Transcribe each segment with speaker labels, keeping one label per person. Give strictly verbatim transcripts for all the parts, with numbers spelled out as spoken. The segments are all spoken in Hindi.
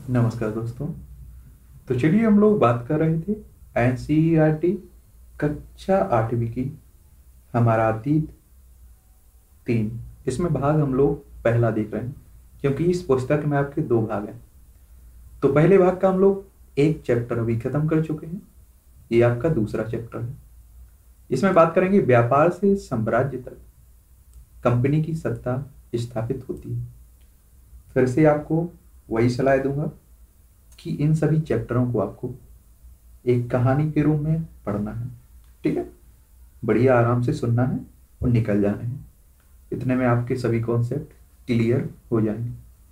Speaker 1: नमस्कार दोस्तों। तो चलिए हम लोग बात कर रहे थे एनसीईआरटी कक्षा आठवीं की, हमारा अतीत तीन। इसमें भाग हम लोग पहला देख रहे हैं क्योंकि इस पुस्तक में आपके दो भाग हैं। तो पहले भाग का हम लोग एक चैप्टर अभी खत्म कर चुके हैं। ये आपका दूसरा चैप्टर है। इसमें बात करेंगे व्यापार से साम्राज्य तक कंपनी की सत्ता स्थापित होती है। फिर से आपको वही सलाह दूंगा कि इन सभी चैप्टरों को आपको एक कहानी के रूप में पढ़ना है। ठीक है, बढ़िया आराम से सुनना है और निकल जाना है। इतने में आपके सभी कॉन्सेप्ट क्लियर हो जाएंगे।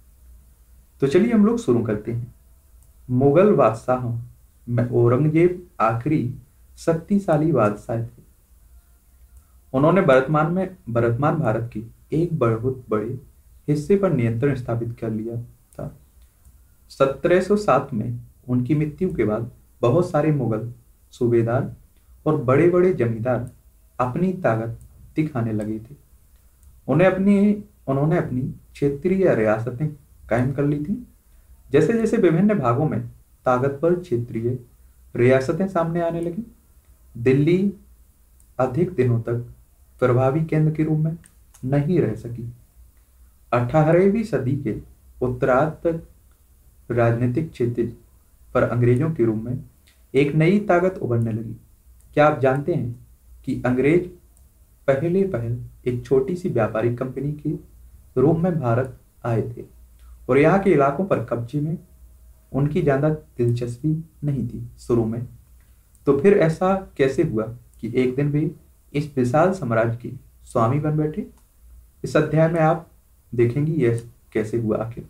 Speaker 1: तो चलिए हम लोग शुरू करते हैं। मुगल बादशाहों में औरंगजेब आखिरी शक्तिशाली बादशाह थे। उन्होंने वर्तमान में वर्तमान भारत की एक बहुत बड़े हिस्से पर नियंत्रण स्थापित कर लिया था। सत्रह सौ सात में उनकी मृत्यु के बाद बहुत सारे मुगल सूबेदार और बड़े बड़े जमींदार अपनी ताकत दिखाने लगे थे। उन्हें अपनी उन्होंने अपनी क्षेत्रीय रियासतें कायम कर ली थी। जैसे जैसे विभिन्न भागों में ताकतवर क्षेत्रीय रियासतें सामने आने लगी, दिल्ली अधिक दिनों तक प्रभावी केंद्र के रूप में नहीं रह सकी। अठारहवीं सदी के उत्तरार्ध तक राजनीतिक क्षेत्र पर अंग्रेजों के रूप में एक नई ताकत उभरने लगी। क्या आप जानते हैं कि अंग्रेज पहले पहल एक छोटी सी व्यापारिक कंपनी के रूप में भारत आए थे और यहाँ के इलाकों पर कब्जे में उनकी ज्यादा दिलचस्पी नहीं थी शुरू में। तो फिर ऐसा कैसे हुआ कि एक दिन वे इस विशाल साम्राज्य के स्वामी बन बैठे? इस अध्याय में आप देखेंगे यह कैसे हुआ आखिर।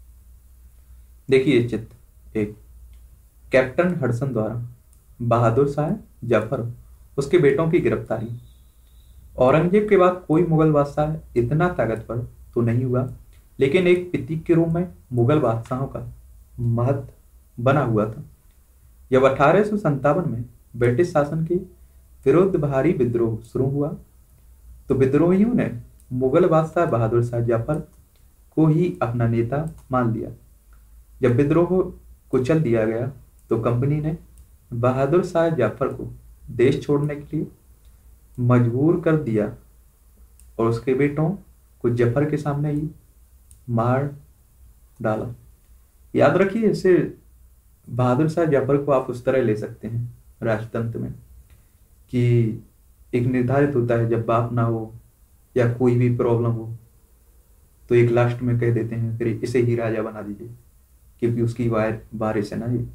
Speaker 1: देखिए चित्र एक, कैप्टन हडसन द्वारा बहादुर शाह जफर उसके बेटों की गिरफ्तारी। औरंगजेब के बाद कोई मुगल बादशाह इतना ताकतवर तो नहीं हुआ, लेकिन एक प्रतीक के रूप में मुगल बादशाहों का महत्व बना हुआ था। जब अठारह सौ संतावन में ब्रिटिश शासन के विरुद्ध भारी विद्रोह शुरू हुआ तो विद्रोहियों ने मुगल बादशाह बहादुर शाह जफर को ही अपना नेता मान लिया। जब विद्रोह को कुचल दिया गया तो कंपनी ने बहादुर शाह जफर को देश छोड़ने के लिए मजबूर कर दिया और उसके बेटों को जफर के सामने ही मार डाला। याद रखिए, इसे बहादुर शाह जफर को आप उस तरह ले सकते हैं राजतंत्र में कि एक निर्धारित होता है, जब बाप ना हो या कोई भी प्रॉब्लम हो तो एक लास्ट में कह देते हैं फिर इसे ही राजा बना दीजिए, क्योंकि उसकी वार बारिश है ना ये।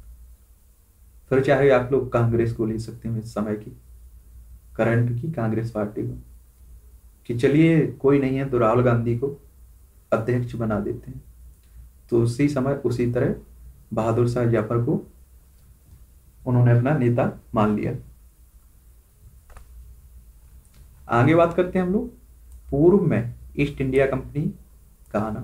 Speaker 1: फिर चाहे आप लोग कांग्रेस को ले सकते हैं, इस समय की करंट की कांग्रेस पार्टी को, कि चलिए कोई नहीं है तो राहुल गांधी को अध्यक्ष बना देते हैं। तो उसी समय उसी तरह बहादुर शाह जफर को उन्होंने अपना नेता मान लिया। आगे बात करते हैं हम लोग पूर्व में ईस्ट इंडिया कंपनी का आना।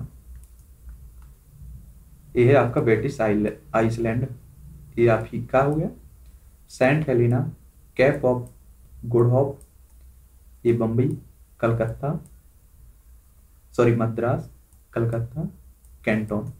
Speaker 1: यह है आपका ब्रिटिश आइसलैंड, ये आप ही का हो गया। Saint Helena, Cape of Good Hope, ये बम्बई, कलकत्ता, सॉरी मद्रास, कलकत्ता, कैंटोन।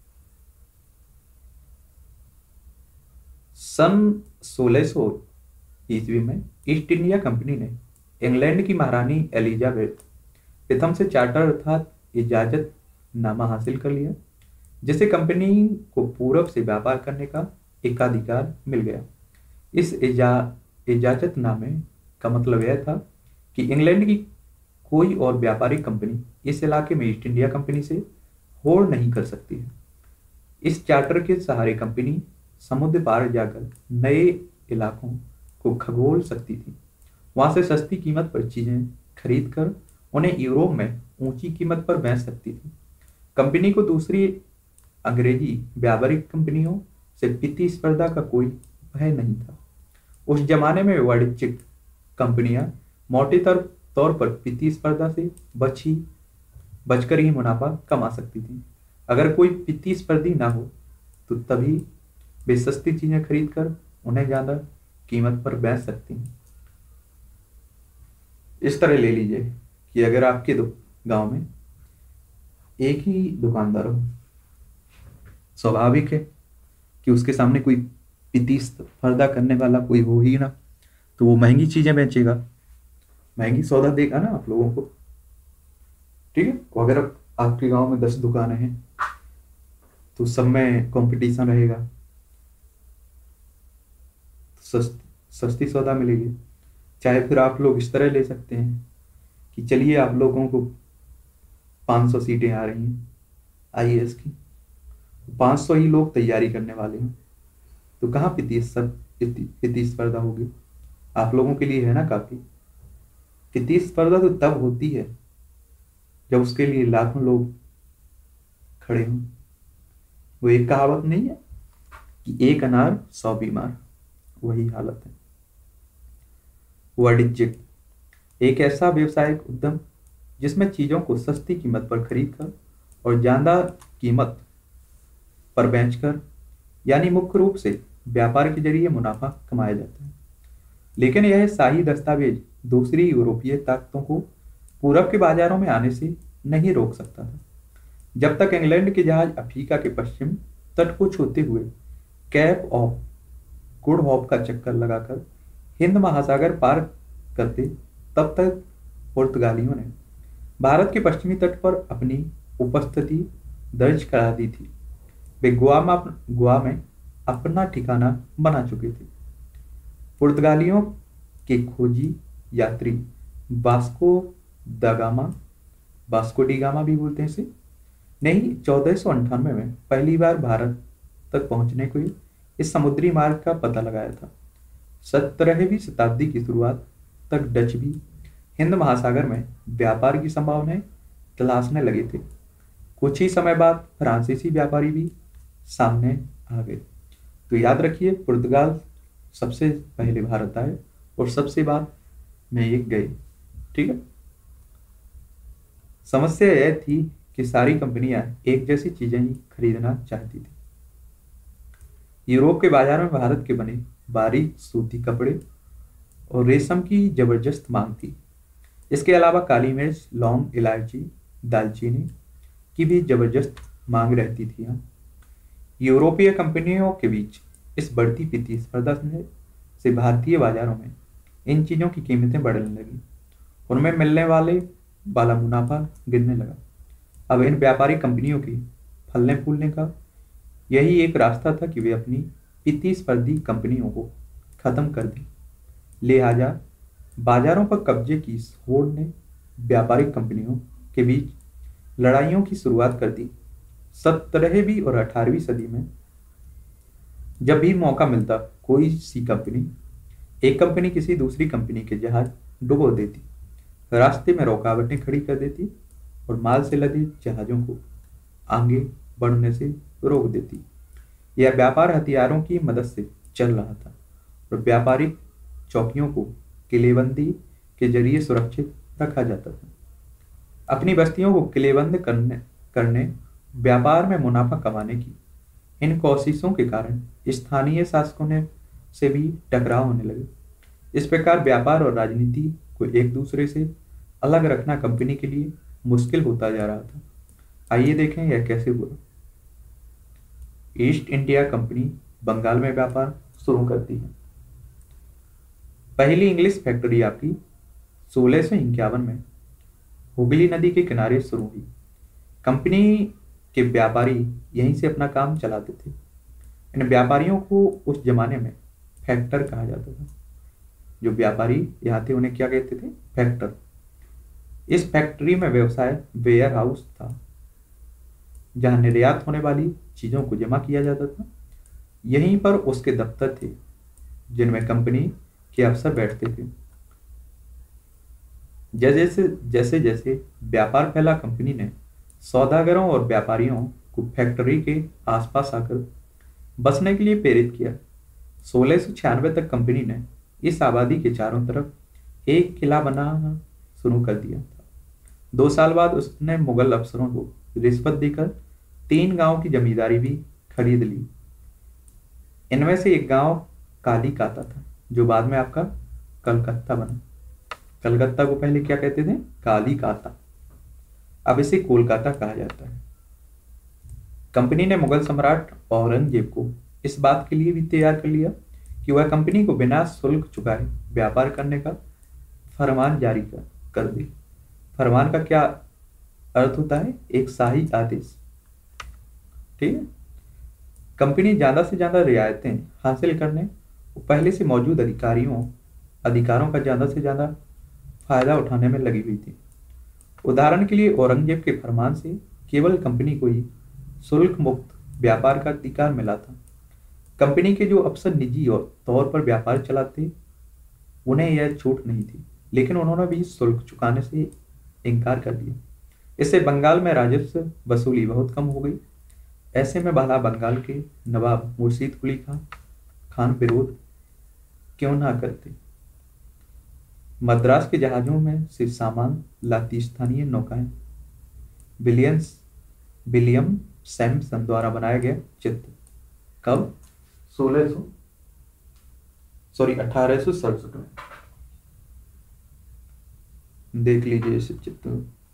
Speaker 1: सन सोलह सौ ईस्वी में ईस्ट इंडिया कंपनी ने इंग्लैंड की महारानी एलिजाबेथ प्रथम से चार्टर अर्थात इजाजत नामा हासिल कर लिया, जिससे कंपनी को पूरब से व्यापार करने का एकाधिकार मिल गया। इस इजा इजाजतनामे का मतलब यह था कि इंग्लैंड की कोई और व्यापारिक कंपनी इस इलाके में ईस्ट इंडिया कंपनी से होड़ नहीं कर सकती है। इस चार्टर के सहारे कंपनी समुद्र पार जाकर नए इलाकों को खगोल सकती थी, वहां से सस्ती कीमत पर चीजें खरीद कर उन्हें यूरोप में ऊंची कीमत पर बेच सकती थी। कंपनी को दूसरी अंग्रेजी व्यापारिक कंपनियों से प्रतिस्पर्धा का कोई भय नहीं था। उस जमाने में वाणिज्यिक कंपनियां मोटे तौर पर प्रतिस्पर्धा से बची बचकर ही मुनाफा कमा सकती थी। अगर कोई प्रतिस्पर्धी ना हो तो तभी वे सस्ती चीजें खरीद कर उन्हें ज्यादा कीमत पर बेच सकती हैं। इस तरह ले लीजिए कि अगर आपके गांव में एक ही दुकानदार हो स्वाभाविक है कि उसके सामने कोई प्रतिस्पर्धा करने वाला कोई हो ही ना, तो वो महंगी चीजें बेचेगा, महंगी सौदा देगा ना आप लोगों को। ठीक है, तो अगर आप, आपके गांव में दस दुकानें हैं तो सब में कंपटीशन रहेगा, सस्त, सस्ती सौदा मिलेगी। चाहे फिर आप लोग इस तरह ले सकते हैं कि चलिए आप लोगों को पाँच सौ सीटें आ रही हैं आई ए एस की, पाँच सौ ही लोग तैयारी करने वाले हैं, तो कहाँ प्रतिस्पर्धा होगी? आप लोगों के लिए है ना काफी। प्रतिस्पर्धा तो तब होती है जब उसके लिए लाखों लोग खड़े हों। वो एक कहावत नहीं है कि एक अनार सौ बीमार, वही हालत है। वाणिज्यिक, एक ऐसा व्यवसायिक उद्यम जिसमें चीजों को सस्ती कीमत पर खरीदकर और ज्यादा कीमत पर बेचकर, यानी मुख्य रूप से व्यापार के जरिए मुनाफा कमाया जाता है। लेकिन यह शाही दस्तावेज दूसरी यूरोपीय ताकतों को पूरब के बाजारों में आने से नहीं रोक सकता था। जब तक इंग्लैंड के जहाज अफ्रीका के पश्चिम तट को छूते हुए कैप ऑफ गुड होप का चक्कर लगाकर हिंद महासागर पार करते, तब तक पुर्तगालियों ने भारत के पश्चिमी तट पर अपनी उपस्थिति दर्ज करा दी थी। वे गोवा में गोवा में अपना ठिकाना बना चुके थे। पुर्तगालियों के खोजी यात्री Vasco da Gama, Vasco de Gama भी बोलते हैं इसे, नहीं चौदह सौ अंठानवे में पहली बार भारत तक पहुंचने को इस समुद्री मार्ग का पता लगाया था। सत्रहवीं शताब्दी की शुरुआत तक डच भी हिंद महासागर में व्यापार की संभावनाएं तलाशने लगे थे। कुछ ही समय बाद फ्रांसीसी व्यापारी भी सामने आ गए। तो याद रखिए, पुर्तगाल सबसे पहले भारत आए और सबसे बाद में एक गए। ठीक है, समस्या यह थी कि सारी कंपनियां एक जैसी चीजें ही खरीदना चाहती थी। यूरोप के बाजार में भारत के बने बारीक सूती कपड़े और रेशम की जबरदस्त मांग थी। इसके अलावा काली मिर्च, लौंग, इलायची, दालचीनी की भी जबरदस्त मांग रहती थी। यहाँ यूरोपीय कंपनियों के बीच इस बढ़ती प्रतिस्पर्धा से भारतीय बाजारों में इन चीजों की कीमतें बढ़ने लगी, उनमें मिलने वाले वाला मुनाफा गिरने लगा। अब इन व्यापारिक कंपनियों के फलने फूलने का यही एक रास्ता था कि वे अपनी प्रतिस्पर्धी कंपनियों को खत्म कर दें। लिहाजा बाजारों पर कब्जे की इस होड़ ने व्यापारिक कंपनियों के बीच लड़ाइयों की शुरुआत कर दी। सत्रहवीं और अठारहवीं सदी में जब भी मौका मिलता, कोई सी कंपनी एक कंपनी किसी दूसरी कंपनी के जहाज डुबो देती, रास्ते में रुकावटें खड़ी कर देती और माल से लदे जहाजों को आगे बढ़ने से रोक देती। यह व्यापार हथियारों की मदद से चल रहा था और व्यापारिक चौकियों को किलेबंदी के जरिए सुरक्षित रखा जाता था। अपनी बस्तियों को किलेबंद करने करने व्यापार में मुनाफा कमाने की इन कोशिशों के कारण स्थानीय शासकों ने से भी टकराव होने लगे। इस प्रकार व्यापार और राजनीति को एक दूसरे से अलग रखना कंपनी के लिए मुश्किल होता जा रहा था। आइए देखें यह कैसे हुआ। ईस्ट इंडिया कंपनी बंगाल में व्यापार शुरू करती है। पहली इंग्लिश फैक्ट्री आपकी सोलह सौ इक्यावन में हुगली नदी के किनारे शुरू हुई। कंपनी के व्यापारी यहीं से अपना काम चलाते थे। इन व्यापारियों को उस जमाने में फैक्टर कहा जाता था। जो व्यापारी यहाँ थे उन्हें क्या कहते थे? फैक्टर। इस फैक्ट्री में व्यवसाय वेयर हाउस था, जहां निर्यात होने वाली चीजों को जमा किया जाता था। यहीं पर उसके दफ्तर थे, जिनमें कंपनी के अफसर बैठते थे। जैसे जैसे जैसे व्यापार फैला, कंपनी ने सौदागरों और व्यापारियों को फैक्ट्री के आसपास आकर बसने के लिए प्रेरित किया। सोलह सौ छियानवे तक कंपनी ने इस आबादी के चारों तरफ एक किला बनाना शुरू कर दिया था। दो साल बाद उसने मुगल अफसरों को रिश्वत देकर तीन गांव की जमींदारी भी खरीद ली। इनमें से एक गांव कालीकाता था, जो बाद में आपका कलकत्ता बना। कलकत्ता को पहले क्या कहते थे? कालीकाता। अब इसे कोलकाता कहा जाता है। कंपनी ने मुगल सम्राट औरंगजेब को इस बात के लिए भी तैयार कर लिया कि वह कंपनी को बिना शुल्क चुकाए व्यापार करने का फरमान जारी कर, कर दे। फरमान का क्या अर्थ होता है? एक शाही आदेश। ठीक है। कंपनी ज्यादा से ज्यादा रियायतें हासिल करने और पहले से मौजूद अधिकारियों अधिकारों का ज्यादा से ज्यादा फायदा उठाने में लगी हुई थी। उदाहरण के लिए औरंगजेब के फरमान से केवल कंपनी को ही शुल्क मुक्त व्यापार का अधिकार मिला था। कंपनी के जो अफसर निजी और तौर पर व्यापार चलाते उन्हें यह छूट नहीं थी, लेकिन उन्होंने भी शुल्क चुकाने से इनकार कर दिया। इससे बंगाल में राजस्व वसूली बहुत कम हो गई। ऐसे में भला बंगाल के नवाब मुर्शीद कुली खां खान विरोध क्यों ना करते? मद्रास के जहाजों में से सामान लाती स्थानीय नौकाएं विलियम्स विलियम सैमसन द्वारा बनाया गया चित्र कब? सोलह सौ सॉरी अठारह सौ सड़सठ में। देख लीजिए इस चित्र।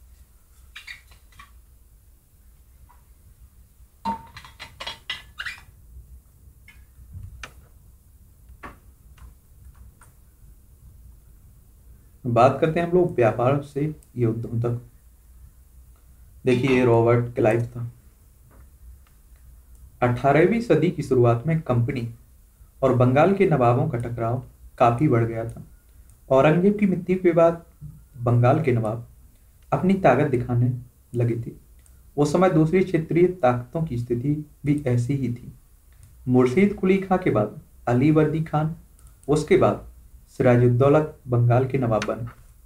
Speaker 1: बात करते हैं हम लोग व्यापार से युद्धों तक। देखिए ये रॉबर्ट क्लाइव था। अठारहवीं सदी की शुरुआत में कंपनी और बंगाल के नवाबों का टकराव काफी बढ़ गया था। औरंगजेब की मृत्यु के बाद बंगाल के नवाब अपनी ताकत दिखाने लगे थे। उस समय दूसरी क्षेत्रीय ताकतों की स्थिति भी ऐसी ही थी। मुर्शीद कुली खां के बाद अली वर्दी खान, उसके बाद सिराजुद्दौला बंगाल के नवाब बने।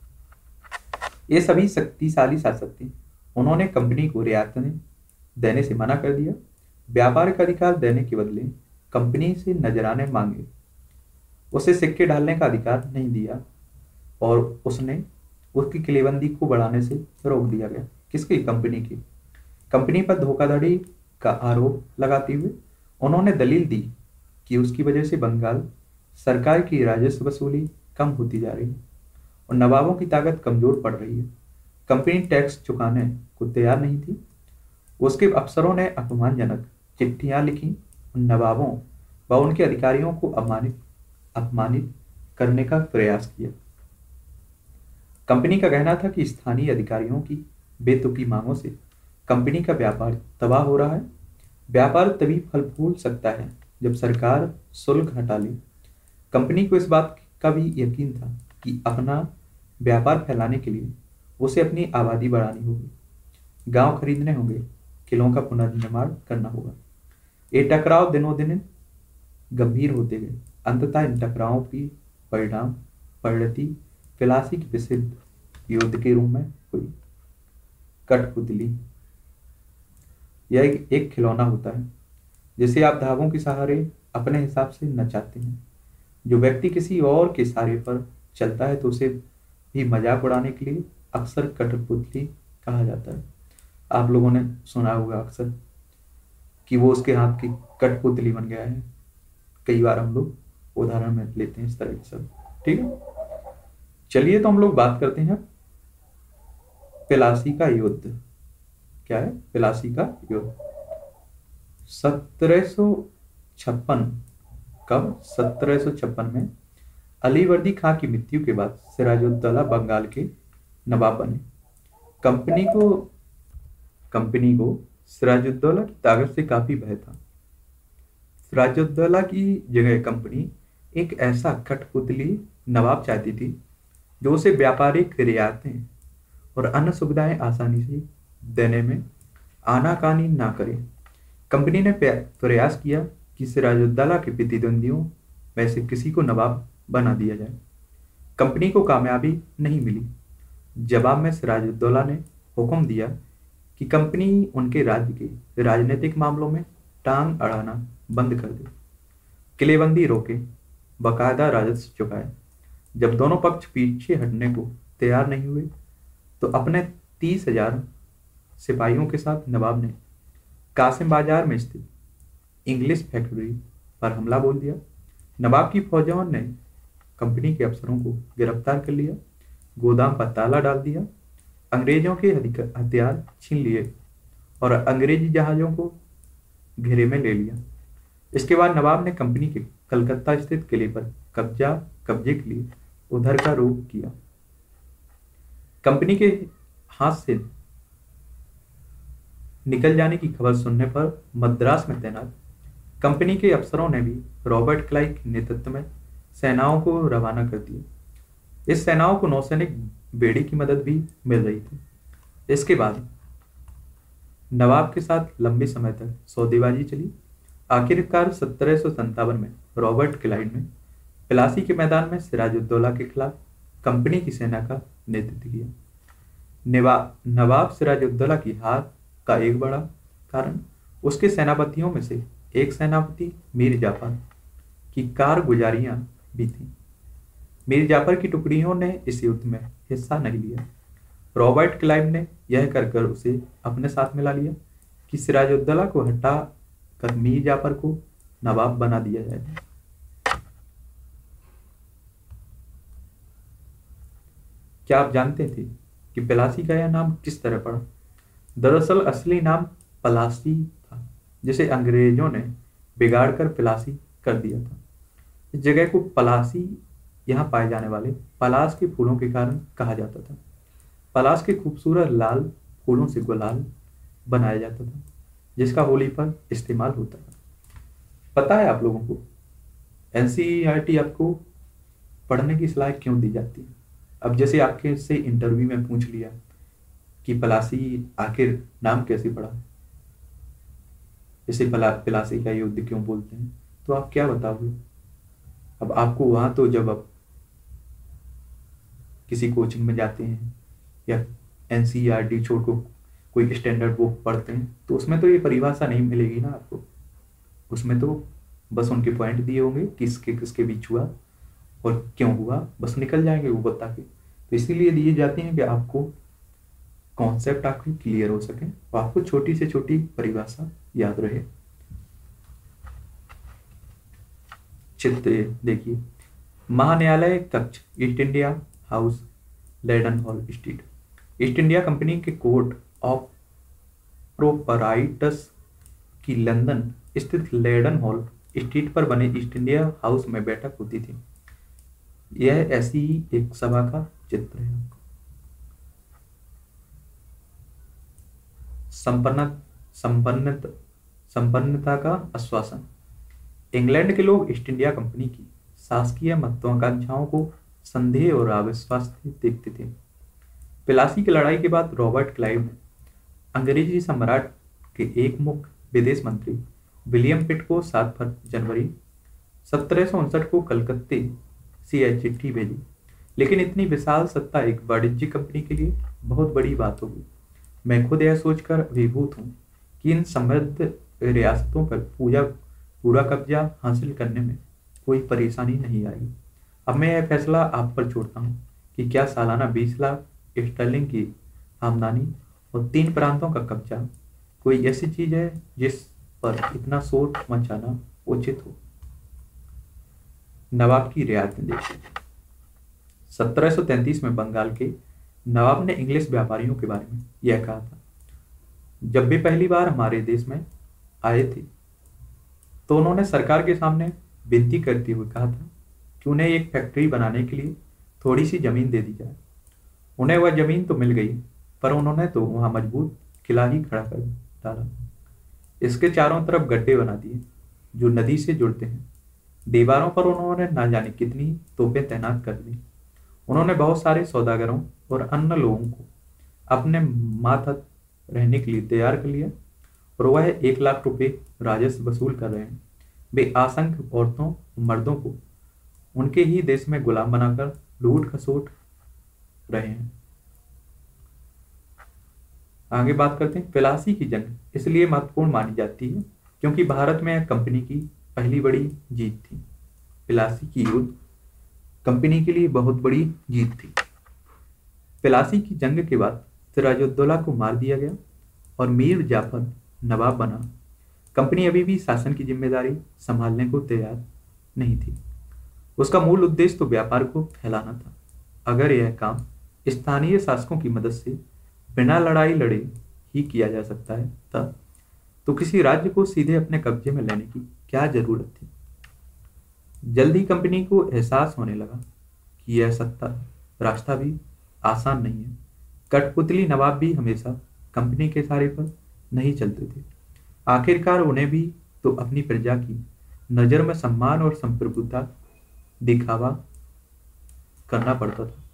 Speaker 1: ये सभी शक्तिशाली शासक थे। उन्होंने कंपनी को रियायतें देने से मना कर दिया। व्यापार का अधिकार देने के बदले कंपनी से नजराने मांगे। उसे सिक्के डालने का अधिकार नहीं दिया और उसने उसकी किलेबंदी को बढ़ाने से रोक दिया गया। किसकी? कंपनी की। कंपनी पर धोखाधड़ी का आरोप लगाते हुए उन्होंने दलील दी कि उसकी वजह से बंगाल सरकार की राजस्व वसूली कम होती जा रही है और नवाबों की ताकत कमजोर पड़ रही है। कंपनी टैक्स चुकाने को तैयार नहीं थी। उसके अफसरों ने अपमानजनक चिट्ठियां लिखी और नवाबों व उनके अधिकारियों को अपमानित अपमानित करने का प्रयास किया। कंपनी का कहना था कि स्थानीय अधिकारियों की बेतुकी मांगों से कंपनी का व्यापार तबाह हो रहा है। व्यापार तभी फल फूल सकता है जब सरकार शुल्क हटा ले। कंपनी को इस बात का भी यकीन था कि अपना व्यापार फैलाने के लिए उसे अपनी आबादी बढ़ानी होगी, गांव खरीदने होंगे, किलों का पुनर्निर्माण करना होगा। ये टकराव दिनों दिन गंभीर होते गए। अंततः इन टकरावों की परिणाम परिणति प्लासी की प्रसिद्ध युद्ध के रूप में हुई। कठपुतली यह एक, एक खिलौना होता है जिसे आप धागों के सहारे अपने हिसाब से नचाते हैं। जो व्यक्ति किसी और के सहारे पर चलता है तो उसे भी मजाक उड़ाने के लिए अक्सर कठपुतली कहा जाता है। आप लोगों ने सुना होगा अक्सर कि वो उसके हाथ की कठपुतली बन गया है। कई बार हम लोग उदाहरण में लेते हैं इस तरह के सब। ठीक है, चलिए तो हम लोग बात करते हैं प्लासी का युद्ध। क्या है प्लासी का युद्ध? सत्रह सौ छप्पन कब? सत्रह सौ छप्पन में अली वर्दी खां की मृत्यु के बाद सिराजुद्दौला बंगाल के नवाब बने। कंपनी को कंपनी को सिराजुद्दौला की ताकत से काफी भय था। सिराजुद्दौला की जगह कंपनी एक ऐसा कठपुतली नवाब चाहती थी जो उसे व्यापारिक रियायतें और अन्य सुविधाएं आसानी से देने में आनाकानी ना करे। कंपनी ने प्रयास किया कि सिराजुद्दौला के प्रतिद्वंदियों में से किसी को नवाब बना दिया जाए। कंपनी को कामयाबी नहीं मिली। जवाब में सिराजुद्दौला ने हुक्म दिया कि कंपनी उनके राज्य के राजनीतिक मामलों में टांग अड़ाना बंद कर दे, किलेबंदी रोके, बाकायदा राजस्व चुकाए। जब दोनों पक्ष पीछे हटने को तैयार नहीं हुए तो अपने तीस हजार सिपाहियों के साथ नवाब ने कासिम बाजार में स्थित इंग्लिश फैक्ट्री पर हमला बोल दिया। नवाब की फौजों ने कंपनी के अफसरों को गिरफ्तार कर लिया, गोदाम पर ताला डाल दिया, अंग्रेजों के हथियार छीन लिए और अंग्रेजी जहाजों को घेरे में ले लिया। इसके बाद नवाब ने कंपनी के कलकत्ता स्थित किले पर कब्जा कब्जे के लिए उधर का रुख किया। कंपनी के हाथ से निकल जाने की खबर सुनने पर मद्रास में तैनात कंपनी के अफसरों ने भी रॉबर्ट क्लाइव के नेतृत्व में सेनाओं को रवाना कर दिया। इस सेनाओं को नौसैनिक बेड़ी की मदद भी मिल रही थी। इसके बाद नवाब के साथ लंबे समय तक सौदेबाजी चली। आखिरकार सत्रह सौ संतावन में रॉबर्ट क्लाइव ने प्लासी के मैदान में सिराजुद्दौला के खिलाफ कंपनी की सेना का नेतृत्व किया। नवाब नवाब सिराजुद्दौला की हार का एक बड़ा कारण उसके सेनापतियों में से एक सेनापति मीर जाफर की कारगुजारियां भी थीं। मीर जाफर की टुकड़ियों ने इस युद्ध में हिस्सा नहीं लिया। रॉबर्ट क्लाइव ने यह कर कर उसे अपने साथ मिला लिया कि सिराजुद्दौला को हटा कर मीर जाफर को नवाब बना दिया जाए। क्या आप जानते थे कि प्लासी का यह नाम किस तरह पड़ा? दरअसल असली नाम पलासी था, जिसे अंग्रेजों ने बिगाड़कर प्लासी कर दिया था। इस जगह को पलासी यहाँ पाए जाने वाले पलास के फूलों के कारण कहा जाता था। पलास के खूबसूरत लाल फूलों से गुलाल बनाया जाता था, जिसका होली पर इस्तेमाल होता था। पता है आप लोगों को एनसीईआरटी आपको पढ़ने की सलाह क्यों दी जाती है? अब जैसे आपके से इंटरव्यू में पूछ लिया कि पलासी आखिर नाम कैसे पड़ा, इसे पला पलासी का युद्ध क्यों बोलते हैं, तो आप क्या बताओगे? अब आपको वहां तो जब आप किसी कोचिंग में जाते हैं या एनसीईआरटी छोड़ को कोई स्टैंडर्ड बुक पढ़ते हैं तो उसमें तो ये परिभाषा नहीं मिलेगी ना आपको। उसमें तो बस उनके पॉइंट दिए होंगे किसके किसके बीच हुआ और क्यों हुआ, बस निकल जाएंगे वो बता के। तो इसीलिए दिए जाते हैं कि आपको कॉन्सेप्ट आपके क्लियर हो सके और आपको छोटी से छोटी परिभाषा याद रहे। चित्र देखिए, महान्यायालय कक्ष, East India House, Leadenhall Street. East India Company के कोर्ट ऑफ प्रोपराइटर्स की लंदन स्थित लेडन हॉल स्ट्रीट पर बने ईस्ट इंडिया हाउस में बैठक होती थी। यह ऐसी ही एक सभा का चित्र है। संपन्न संपन्न संपन्नता का आश्वासन। इंग्लैंड के लोग ईस्ट इंडिया कंपनी की शासकीय महत्वाकांक्षाओं को संदेह और अविश्वास से देखते थे। प्लासी की लड़ाई के बाद रॉबर्ट क्लाइव ने अंग्रेजी सम्राट के एक मुख्य विदेश मंत्री विलियम पिट को सात जनवरी सत्रह सौ उनसठ को कलकत्ते से यह चिट्ठी भेजी। लेकिन इतनी विशाल सत्ता एक वाणिज्यिक कंपनी के लिए बहुत बड़ी बात होगी। मैं खुद यह सोचकर अभिभूत हूँ कि इन समृद्ध रियासतों पर पूजा पूरा कब्जा हासिल करने में कोई परेशानी नहीं आएगी। अब मैं यह फैसला आप पर छोड़ता हूँ कि क्या सालाना बीस लाख स्टर्लिंग की आमदनी और तीन प्रांतों का कब्जा कोई ऐसी चीज है जिस पर इतना शोर मचाना उचित हो। नवाब की रियायत में देखिए, सत्रह सौ तैंतीस में बंगाल के नवाब ने इंग्लिश व्यापारियों के बारे में यह कहा था। जब भी पहली बार हमारे देश में आए थे तो उन्होंने सरकार के सामने विनती करते हुए कहा था कि उन्हें एक फैक्ट्री बनाने के लिए थोड़ी सी जमीन दे दी जाए। उन्हें वह जमीन तो मिल गई, पर उन्होंने तो वहां मजबूत किला ही खड़ा कर डाला। इसके चारों तरफ गड्ढे बना दिए जो नदी से जुड़ते हैं। दीवारों पर उन्होंने ना जाने कितनी तोपें तैनात कर दी। उन्होंने बहुत सारे सौदागरों और अन्य लोगों को अपने मातहत रहने के लिए तैयार कर लिया और वह एक लाख रुपए राजस्व वसूल कर रहे हैं। वे असंख्य औरतों और मर्दों को उनके ही देश में गुलाम बनाकर लूट खसोट रहे हैं। आगे बात करते हैं। प्लासी की जंग इसलिए महत्वपूर्ण मानी जाती है क्योंकि भारत में कंपनी की पहली बड़ी जीत थी। प्लासी की युद्ध कंपनी के लिए बहुत बड़ी जीत थी। प्लासी की जंग के बाद सिराजुद्दौला को मार दिया गया और मीर जाफर नवाब बना। कंपनी अभी भी शासन की जिम्मेदारी संभालने को तैयार नहीं थी। उसका मूल उद्देश्य तो व्यापार को फैलाना था। अगर यह काम स्थानीय शासकों की मदद से बिना लड़ाई लड़े ही किया जा सकता है तब तो किसी राज्य को सीधे अपने कब्जे में लेने की क्या जरूरत थी। जल्दी कंपनी को एहसास होने लगा कि यह सत्ता रास्ता भी आसान नहीं है। कठपुतली नवाब भी हमेशा कंपनी के इशारे पर नहीं चलते थे। आखिरकार उन्हें भी तो अपनी प्रजा की नजर में सम्मान और संप्रभुता दिखावा करना पड़ता था।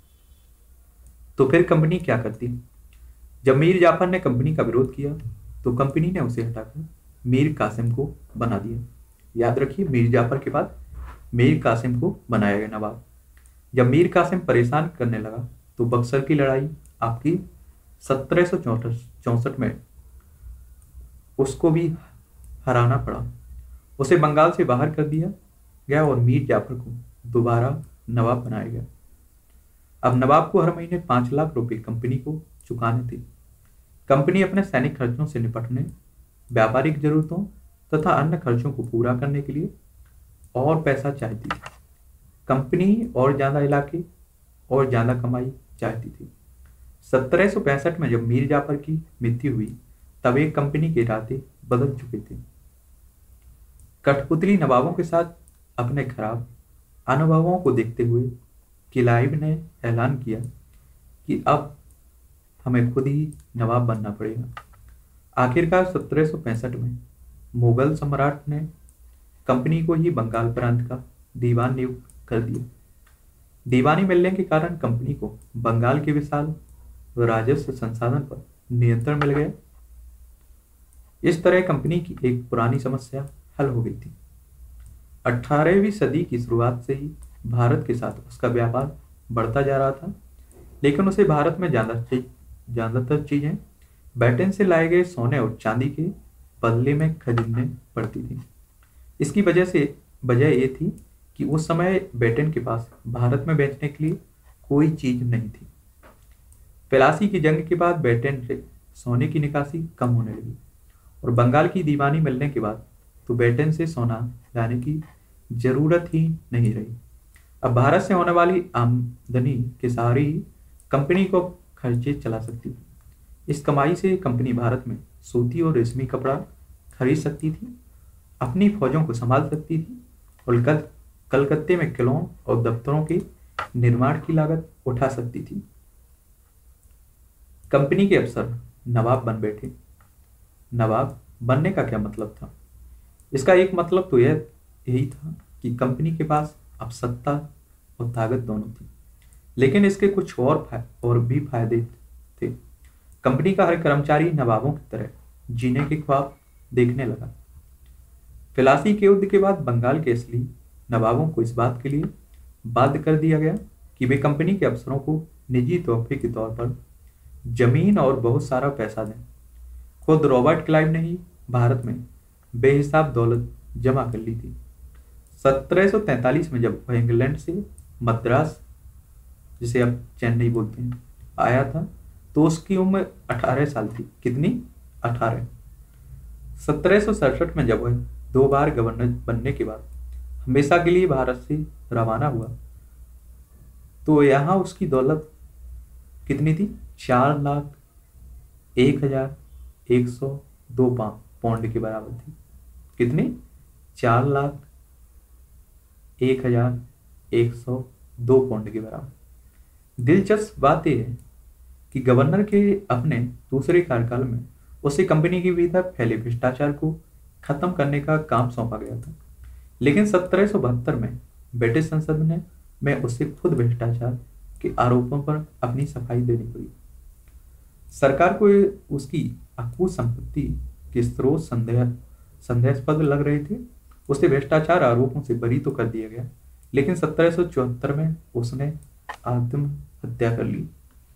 Speaker 1: तो फिर कंपनी क्या करती। जब मीर जाफर ने कंपनी का विरोध किया तो कंपनी ने उसे हटाकर मीर कासिम को बना दिया। याद रखिए, मीर जाफर के बाद मीर कासिम को बनाया गया नवाब। जब मीर कासिम परेशान करने लगा तो बक्सर की लड़ाई आपकी सत्रह सौ चौसठ में उसको भी हराना पड़ा। उसे बंगाल से बाहर कर दिया गया और मीर जाफर को दोबारा नवाब बनाया गया। अब नवाब को हर महीने पांच लाख रुपए कंपनी को चुकाने थे। कंपनी अपने सैनिक खर्चों से निपटने, व्यापारिक जरूरतों तथा अन्य खर्चों को पूरा करने के लिए और पैसा चाहती थी। कंपनी और ज्यादा इलाके और ज्यादा कमाई चाहती थी। सत्रह सौ पैंसठ में जब मीर जाफर की मृत्यु हुई तब एक कंपनी के इरादे बदल चुके थे। कठपुतली नवाबों के साथ अपने खराब अनुभवों को देखते हुए क्लाइव ने ऐलान किया कि अब हमें खुद ही नवाब बनना पड़ेगा। आखिरकार सत्रह सौ पैंसठ में मुगल सम्राट ने कंपनी को ही बंगाल प्रांत का दीवान नियुक्त कर दिया। दीवानी मिलने के कारण कंपनी को बंगाल के विशाल राजस्व संसाधन पर नियंत्रण मिल गया। इस तरह कंपनी की एक पुरानी समस्या हल हो गई थी। अठारहवीं सदी की शुरुआत से ही भारत के साथ उसका व्यापार बढ़ता जा रहा था, लेकिन उसे भारत में ज्यादातर ज्यादातर चीजें ब्रिटेन से लाए गए सोने और चांदी के बदले में खरीदने पड़ती थी। इसकी वजह से वजह यह थी कि उस समय ब्रिटेन के पास भारत में बेचने के लिए कोई चीज नहीं थी। प्लासी की जंग के बाद ब्रिटेन से सोने की निकासी कम होने लगी और बंगाल की दीवानी मिलने के बाद तो ब्रिटेन से सोना लाने की जरूरत ही नहीं रही। अब भारत से होने वाली आमदनी के सहारे ही कंपनी को खर्चे चला सकती थी। इस कमाई से कंपनी भारत में सूती और रेशमी कपड़ा खरीद सकती थी, अपनी फौजों को संभाल सकती थी और कल कलकत्ते में किलों और दफ्तरों के निर्माण की लागत उठा सकती थी। कंपनी के अफसर नवाब बन बैठे। नवाब बनने का क्या मतलब था? इसका एक मतलब तो यह यही था कि कंपनी के पास अब सत्ता और ताकत दोनों थी, लेकिन इसके कुछ और और भी फायदे थे। कंपनी का हर कर्मचारी नवाबों की तरह जीने के ख्वाब देखने लगा। प्लासी के युद्ध के बाद बंगाल के असली नवाबों को इस बात के लिए बाध्य कर दिया गया कि वे कंपनी के अफसरों को निजी तोहफे के तौर पर जमीन और बहुत सारा पैसा दें। खुद रॉबर्ट क्लाइव ने ही भारत में बेहिसाब दौलत जमा कर ली थी। सत्रह सौ तैंतालीस में जब वह इंग्लैंड से मद्रास, जिसे अब चेन्नई बोलते हैं, आया था तो उसकी उम्र अठारह साल थी। कितनी? अठारह। सत्रह सौ सड़सठ में जब वह दो बार गवर्नर बनने के बाद हमेशा के लिए भारत से रवाना हुआ तो यहाँ उसकी दौलत कितनी थी? चार लाख एक हजार एक सौ दो पौंड के बराबर थी। कितनी? चार लाख एक हजार एक सौ दो पौंड के बराबर। दिलचस्प बात यह है कि गवर्नर के अपने दूसरे कार्यकाल में उसे कंपनी के भीतर फैले भ्रष्टाचार को खत्म करने का काम सौंपा गया था, लेकिन सत्रह सौ बहत्तर में ब्रिटिश संसद ने में उसे खुद भ्रष्टाचार के आरोपों पर अपनी सफाई देनी पड़ी। सरकार को उसकी अकूत संपत्ति के स्रोत संदेह संदेहास्पद लग रहे थे। उसे भ्रष्टाचार आरोपों से बरी तो कर दिया गया, लेकिन सत्रह सौ चौहत्तर में उसने आत्महत्या कर ली।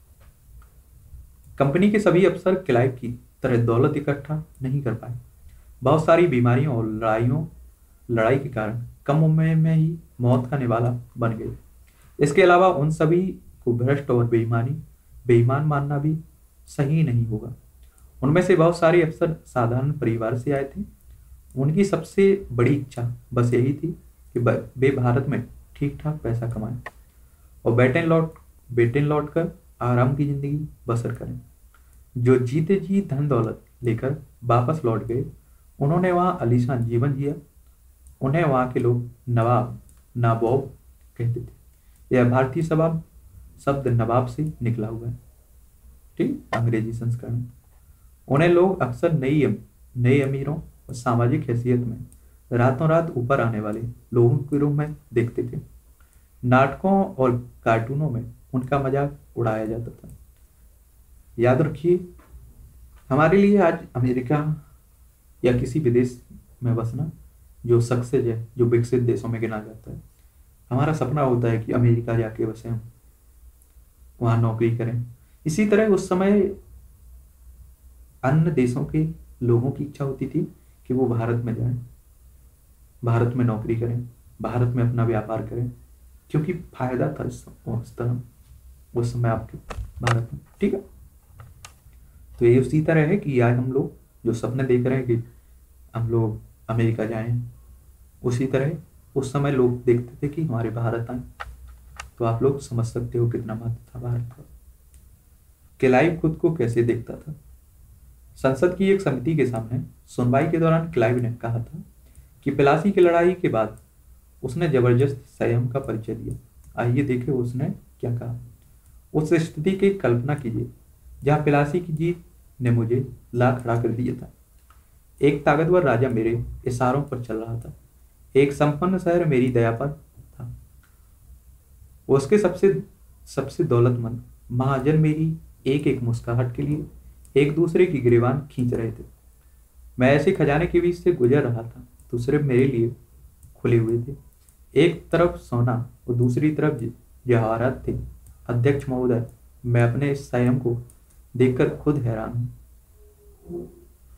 Speaker 1: कंपनी के सभी अफसर क्लाइव की तरह दौलत इकट्ठा नहीं कर पाए। बहुत सारी बीमारियों और लड़ाइयों लड़ाई के कारण कम उम्र में ही मौत का निवाला बन गए। इसके अलावा उन सभी को भ्रष्ट और बेईमानी बेईमान मानना भी सही नहीं होगा। उनमें से बहुत सारे अफसर साधारण परिवार से आए थे। उनकी सबसे बड़ी इच्छा बस यही थी कि वे भारत में ठीक ठाक पैसा कमाएं और ब्रिटेन लौट ब्रिटेन लौट कर आराम की जिंदगी बसर करें। जो जीते जी धन दौलत लेकर वापस लौट गए उन्होंने वहाँ आलीशान जीवन जिया। उन्हें वहाँ के लोग नवाब नाबोब कहते थे। यह भारतीय शब्द शब्द नवाब से निकला हुआ है, ठीक, अंग्रेजी संस्करण। उन्हें लोग अक्सर नई अम, नए अमीरों और सामाजिक हैसियत में रातों रात ऊपर आने वाले लोगों के रूप में देखते थे। नाटकों और कार्टूनों में उनका मजाक उड़ाया जाता था। याद रखिए, हमारे लिए आज अमेरिका या किसी विदेश में बसना जो सक्सेस है, जो विकसित देशों में गिना जाता है, हमारा सपना होता है कि अमेरिका जाके बसे हम, वहाँ नौकरी करें। इसी तरह उस समय अन्य देशों के लोगों की इच्छा होती थी कि वो भारत में जाएं, भारत में नौकरी करें, भारत में अपना व्यापार करें, क्योंकि फायदा था इस उस तरह उस समय आपके भारत में, ठीक है। तो ये उसी तरह है कि आज हम लोग जो सपने देख रहे हैं कि हम लोग अमेरिका जाएं, उसी तरह उस समय लोग देखते थे कि हमारे भारत आए। तो आप लोग समझ सकते हो कितना महत्व था भारत का। क्लाइव खुद को कैसे देखता था? संसद की एक समिति के सामने सुनवाई के दौरान क्लाइव ने कहा था कि प्लासी की लड़ाई के बाद उसने जबरदस्त संयम का परिचय दिया। आइए देखें उसने क्या कहा। उस स्थिति की कल्पना कीजिए जहां प्लासी की जीत ने मुझे ला खड़ा कर दिया था। एक ताकतवर राजा मेरे इशारों पर चल रहा था। एक संपन्न शहर मेरी दया पर था। उसके सबसे सबसे दौलतमंद महाजन मेरी एक एक मुस्कुराहट के लिए एक दूसरे की गिरेबान खींच रहे थे। मैं ऐसे खजाने के बीच से गुजर रहा था तो सिर्फ मेरे लिए खुले हुए थे। एक तरफ सोना और दूसरी तरफ जवाहरात थे। अध्यक्ष महोदय, मैं अपने इस संयम को देखकर खुद हैरान हूं।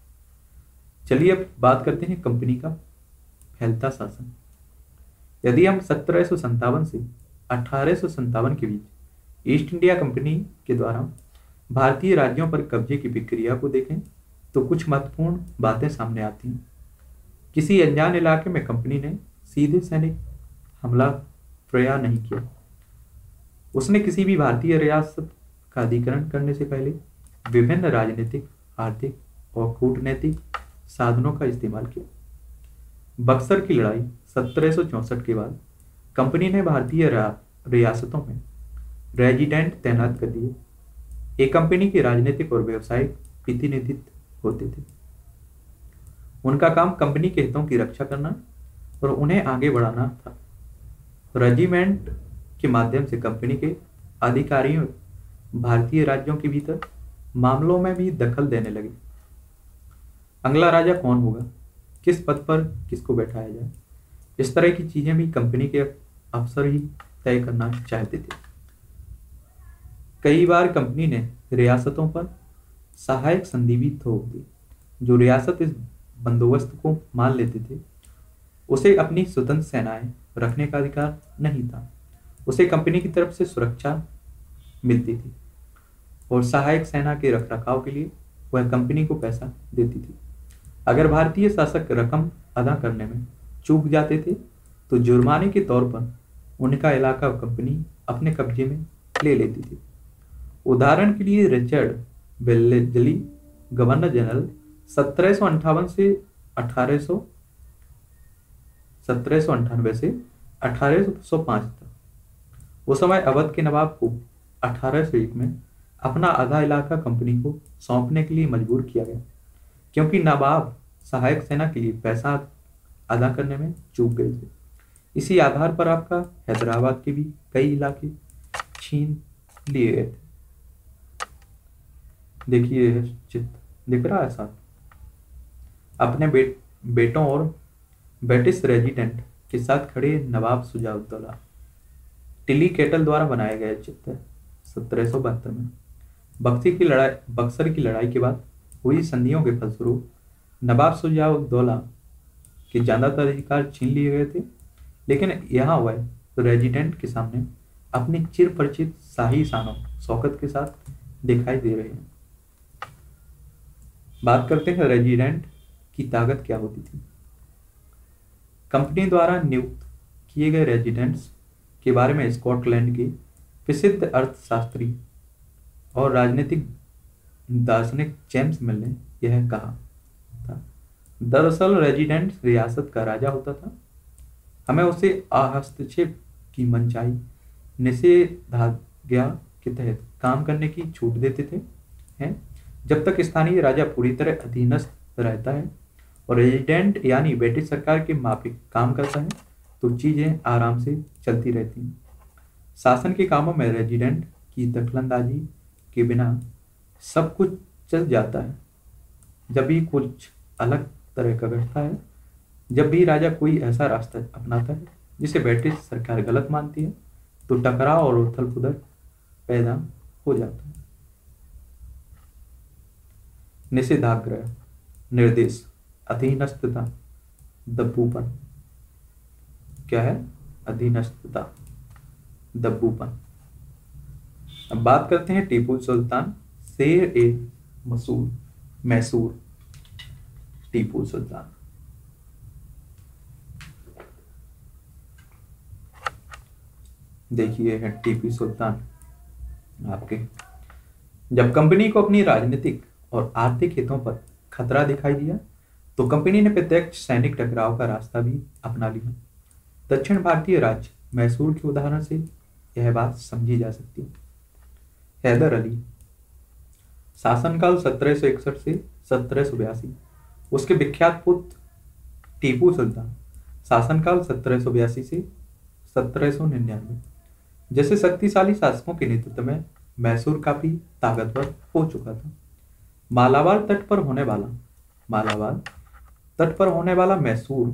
Speaker 1: चलिए अब बात करते हैं कंपनी का फैलता शासन। यदि हम सत्रह सौ संतावन से अठारह सौ संतावन के बीच ईस्ट इंडिया कंपनी के द्वारा भारतीय राज्यों पर कब्जे की प्रक्रिया को देखें तो कुछ महत्वपूर्ण बातें सामने आती हैं। किसी अनजान इलाके में कंपनी ने सीधे सैनिक हमला प्रयास नहीं किया। उसने किसी भी भारतीय रियासत का अधिग्रहण करने से पहले विभिन्न राजनीतिक, आर्थिक और कूटनीतिक साधनों का इस्तेमाल किया। बक्सर की लड़ाई सत्रह सौ चौसठ के बाद कंपनी ने भारतीय रियासतों में रेजिडेंट तैनात कर दिए। एक कंपनी के राजनीतिक और व्यावसायिक प्रतिनिधित्व होते थे। उनका काम कंपनी के हितों की रक्षा करना और उन्हें आगे बढ़ाना था। रेजिमेंट के माध्यम से कंपनी के अधिकारियों भारतीय राज्यों के भीतर मामलों में भी दखल देने लगे। अगला राजा कौन होगा, किस पद पर किसको बैठाया जाए, इस तरह की चीजें भी कंपनी के अफसर ही तय करना चाहते थे। कई बार कंपनी ने रियासतों पर सहायक संधि भी थोप दी। जो रियासत इस बंदोबस्त को मान लेते थे उसे अपनी स्वतंत्र सेनाएं रखने का अधिकार नहीं था। उसे कंपनी की तरफ से सुरक्षा मिलती थी और सहायक सेना के रखरखाव के लिए वह कंपनी को पैसा देती थी। अगर भारतीय शासक रकम अदा करने में चूक जाते थे तो जुर्माने के तौर पर उनका इलाका कंपनी अपने कब्जे में ले लेती थी। उदाहरण के लिए रिचर्ड वेल्लेजली गवर्नर जनरल सत्रह सौ अंठावन से अठारह सौ सत्रह सौ अंठानवे से अठारह सौ पाँच तक। उस समय अवध के नवाब को अठारह सौ एक में अपना आधा इलाका कंपनी को सौंपने के लिए मजबूर किया गया, क्योंकि नवाब सहायक सेना के लिए पैसा अदा करने में चूक गए थे। इसी आधार पर आपका हैदराबाद के भी कई इलाके छीन लिए गए थे। देखिए यह चित्र दिख रहा है साथ। अपने बेट बेटों और ब्रिटिश रेजिडेंट के साथ खड़े नवाब शुजाउद्दौला। टिली केटल द्वारा बनाया गया चित्र सत्रह सौ बहत्तर में। बक्सर की लड़ाई बक्सर की लड़ाई के बाद हुई संधियों के फलस्वरूप नवाब शुजाउद्दौला के ज्यादातर अधिकार छीन लिए गए थे, लेकिन यहाँ वह रेजिडेंट के सामने अपनी चिर परिचित शाही शानों शौकत के साथ दिखाई दे रहे हैं। बात करते हैं रेजिडेंट की ताकत क्या होती थी। कंपनी द्वारा नियुक्त किए गए रेजिडेंट्स के बारे में स्कॉटलैंड के प्रसिद्ध अर्थशास्त्री और राजनीतिक दार्शनिक जेम्स मिल ने यह कहा था। दरअसल रेजिडेंट रियासत का राजा होता था। हमें उसे हस्तक्षेप की मनचाही निषेधाज्ञा के तहत काम करने की छूट देते थे हैं जब तक स्थानीय राजा पूरी तरह अधीनस्थ रहता है और रेजिडेंट यानी ब्रिटिश सरकार के माफिक काम करता है तो चीजें आराम से चलती रहती हैं। शासन के कामों में रेजिडेंट की दखलंदाजी के बिना सब कुछ चल जाता है। जब भी कुछ अलग तरह का घटता है, जब भी राजा कोई ऐसा रास्ता अपनाता है जिसे ब्रिटिश सरकार गलत मानती है, तो टकराव और उथल पुथल पैदा हो जाता है। निषेधाग्रह, निर्देश, अधीनस्थता, दब्बूपन। क्या है? अधीनस्थता, दब्बूपन। अब बात करते हैं टीपू सुल्तान शेर ए मसूर मैसूर। टीपू सुल्तान देखिए है टीपू सुल्तान आपके। जब कंपनी को अपनी राजनीतिक और आर्थिक हितों पर खतरा दिखाई दिया तो कंपनी ने प्रत्यक्ष सैनिक टकराव का रास्ता भी अपना लिया। दक्षिण भारतीय राज्य मैसूर के उदाहरण से यह बात समझी जा सकती है। हैदर अली, शासनकाल सत्रह सौ इकसठ से सत्रह सौ बयासी। उसके विख्यात पुत्र टीपू सुल्तान, शासनकाल सत्रह सौ बयासी से सत्रह सौ निन्यानवे। जैसे शक्तिशाली शासकों के नेतृत्व में मैसूर काफी ताकतवर हो चुका था। मालाबार तट पर होने वाला मालाबार तट पर होने वाला मैसूर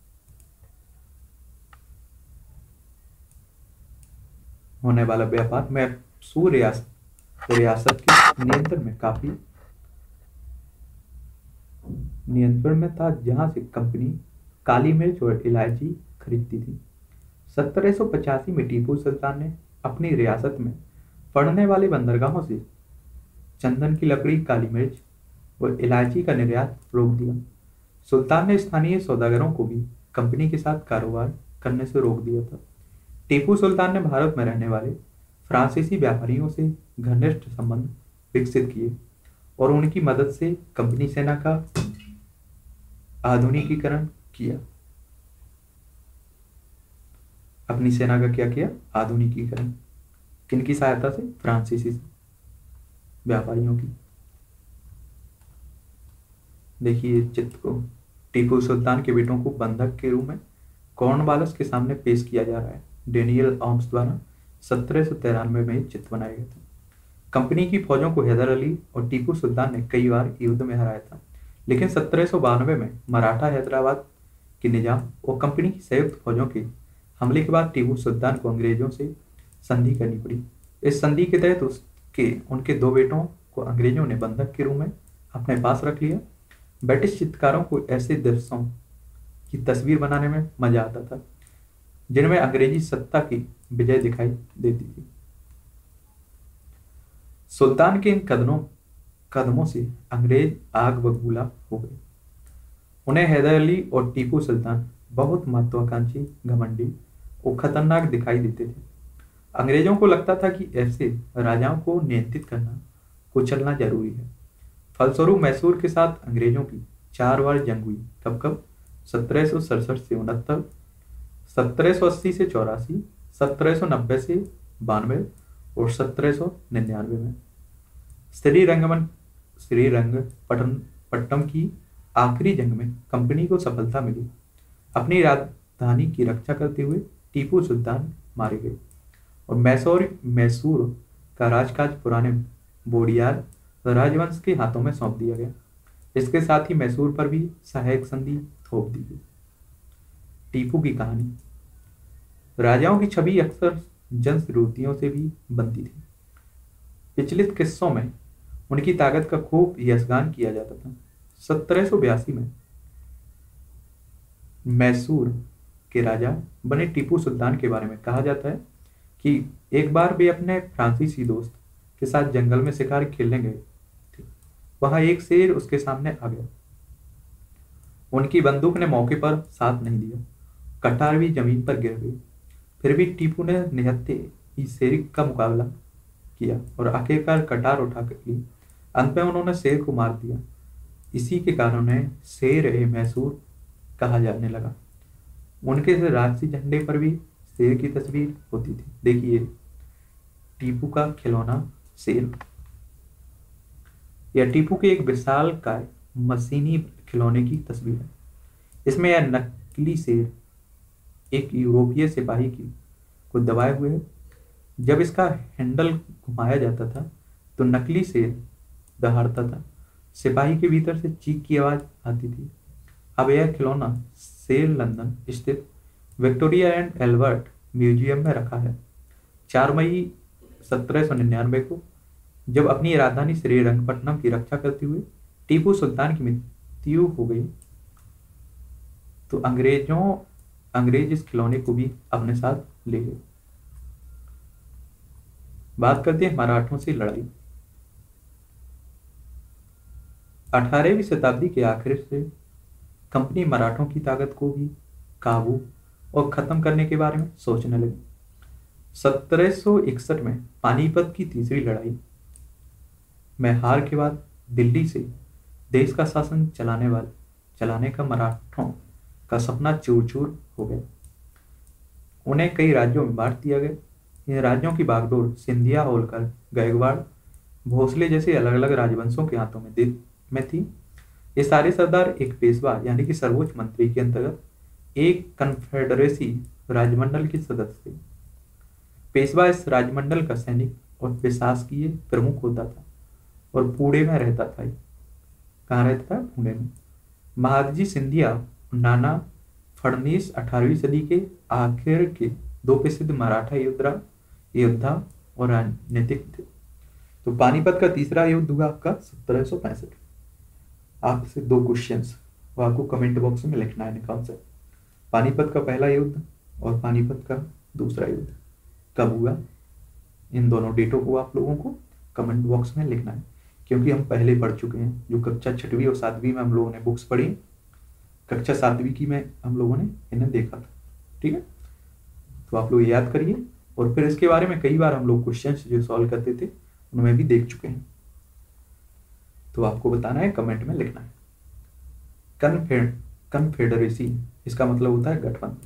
Speaker 1: होने वाला व्यापार मैसूर रियासत रियासत के नियंत्रण में काफी नियंत्रण में था, जहां से कंपनी काली मिर्च और इलायची खरीदती थी। सत्रह सौ पचासी में टीपू सुल्तान ने अपनी रियासत में पड़ने वाले बंदरगाहों से चंदन की लकड़ी, काली मिर्च और इलायची का निर्यात रोक दिया। सुल्तान ने स्थानीय सौदागरों को भी कंपनी के साथ कारोबार करने से रोक दिया था। टीपू सुल्तान ने भारत में रहने वाले फ्रांसीसी व्यापारियों से घनिष्ठ संबंध विकसित किए और उनकी मदद से कंपनी सेना का आधुनिकीकरण किया। अपनी सेना का क्या किया? आधुनिकीकरण। किनकी सहायता से? फ्रांसीसी व्यापारियों की। देखिए चित्र को। टीपू सुल्तान के बेटों को बंधक के रूप में कॉर्नवालिस के सामने पेश किया जा रहा है। डेनियल ऑम्स द्वारा सत्रह सौ तिरानवे में चित्र बनाए गए थे। कंपनी की फौजों को हैदर अली और टीपू सुल्तान ने कई बार युद्ध में हराया था, लेकिन सत्रह सौ बानवे में मराठा हैदराबाद के निजाम और कंपनी की संयुक्त फौजों के हमले के बाद टीपू सुल्तान को अंग्रेजों से संधि करनी पड़ी। इस संधि के तहत उसके उनके दो बेटों को अंग्रेजों ने बंधक के रूप में अपने पास रख लिया। ब्रिटिश चित्रकारों को ऐसे दृश्यों की तस्वीर बनाने में मजा आता था जिनमें अंग्रेजी सत्ता की विजय दिखाई देती थी। सुल्तान के इन कदमों कदमों से अंग्रेज आग बबूला हो गए। उन्हें हैदर अली और टीपू सुल्तान बहुत महत्वाकांक्षी, घमंडी और खतरनाक दिखाई देते थे। अंग्रेजों को लगता था कि ऐसे राजाओं को नियंत्रित करना, कुचलना जरूरी है। फलस्वरूप मैसूर के साथ अंग्रेजों की चार बार जंग हुई। कब कब? सत्रह सौ सड़सठ से उनहत्तर, सत्रह सौ अस्सी से चौरासी, सत्रह सौ नब्बे से बानवे और सत्रह सौ निन्यानवे में। श्रीरंगमन श्रीरंगपट्टनम पट्टम की आखिरी जंग में कंपनी को सफलता मिली। अपनी राजधानी की रक्षा करते हुए टीपू सुल्तान मारे गए और मैसूर मैसूर का राजकाज पुराने बोडियार राजवंश के हाथों में सौंप दिया गया। इसके साथ ही मैसूर पर भी सहायक संधि थोप दी गई। टीपू की कहानी। राजाओं की छवि अक्सर जनश्रुतियों से भी बनती थी। विचलित किस्सों में उनकी ताकत का खूब यशगान किया जाता था। सत्रह सौ बयासी में मैसूर के राजा बने टीपू सुल्तान के बारे में कहा जाता है कि एक बार वे अपने फ्रांसीसी दोस्त के साथ जंगल में शिकार खेलने गए थे। वहां एक शेर उसके सामने आ गया। उनकी बंदूक ने मौके पर साथ नहीं दिया। कटार भी जमीन पर गिर गई। फिर भी टीपू ने निहत्थे ही शेर का मुकाबला किया और आखिरकार कटार उठा कर ली। अंत में उन्होंने शेर को मार दिया। इसी के कारण उन्हें शेर ए मैसूर कहा जाने लगा। उनके राष्ट्रीय झंडे पर भी शेर की तस्वीर होती थी। देखिए, टीपू का खिलौना शेर। यह टीपू के एक विशाल काय मशीनी खिलौने की तस्वीर है। इसमें यह नकली शेर एक यूरोपीय सिपाही की को दबाए हुए है। जब इसका हैंडल घुमाया जाता था तो नकली शेर दहाड़ता था। सिपाही के भीतर से चीख की आवाज आती थी। अब यह खिलौना शेर लंदन स्थित विक्टोरिया एंड एल्बर्ट म्यूजियम में रखा है। चार मई सत्रह सौ निन्यानवे को जब अपनी राजधानी श्रीरंगपट्टनम की रक्षा करते हुए टीपू सुल्तान की मृत्यु हो गई तो अंग्रेजों अंग्रेज इस खिलौने को भी अपने साथ ले गए। बात करते हैं मराठों से लड़ाई। अठारहवीं शताब्दी के आखिर से कंपनी मराठों की ताकत को भी काबू और खत्म करने के बारे में सोचने लगी। सत्रह सौ इकसठ में पानीपत की तीसरी लड़ाई में हार के बाद दिल्ली से देश का शासन चलाने वाले चलाने का मराठों का सपना चूर चूर हो गया। उन्हें कई राज्यों में बांट दिया गया। इन राज्यों की बागडोर सिंधिया, होलकर, गायकवाड़, भोसले जैसे अलग अलग राजवंशों के हाथों में दे में थी। ये सारे सरदार एक पेशवा यानी कि सर्वोच्च मंत्री के अंतर्गत एक कन्फेडरेसी राजमंडल के सदस्य थे। पेशवा इस राजमंडल का सैनिक और प्रशासकीय प्रमुख होता था और पुणे में रहता था। कहाँ रहता था? पुणे में। महादजी सिंधिया और नाना फडणवीस अठारहवीं सदी के आखिर के दो प्रसिद्ध मराठा योद्धा योद्धा और राजनीतिक थे। तो पानीपत का तीसरा युद्ध हुआ आपका सत्रह सौ पैंसठ। आपसे दो क्वेश्चंस वो आपको कमेंट बॉक्स में लिखना है कौन सा। पानीपत का पहला युद्ध और पानीपत का दूसरा युद्ध कब हुआ, इन दोनों डेटों को आप लोगों को कमेंट बॉक्स में लिखना है, क्योंकि हम पहले पढ़ चुके हैं। जो कक्षा छठवीं और सातवीं में हम लोगों ने बुक्स पढ़ी, कक्षा सातवीं की में हम लोगों ने इन्हें देखा था। ठीक है, तो आप लोग याद करिए। और फिर इसके बारे में कई बार हम लोग क्वेश्चन जो सॉल्व करते थे उनमें भी देख चुके हैं। तो आपको बताना है, कमेंट में लिखना है। कन्फेड कन्फेडरेसी इसका मतलब होता है गठबंधन।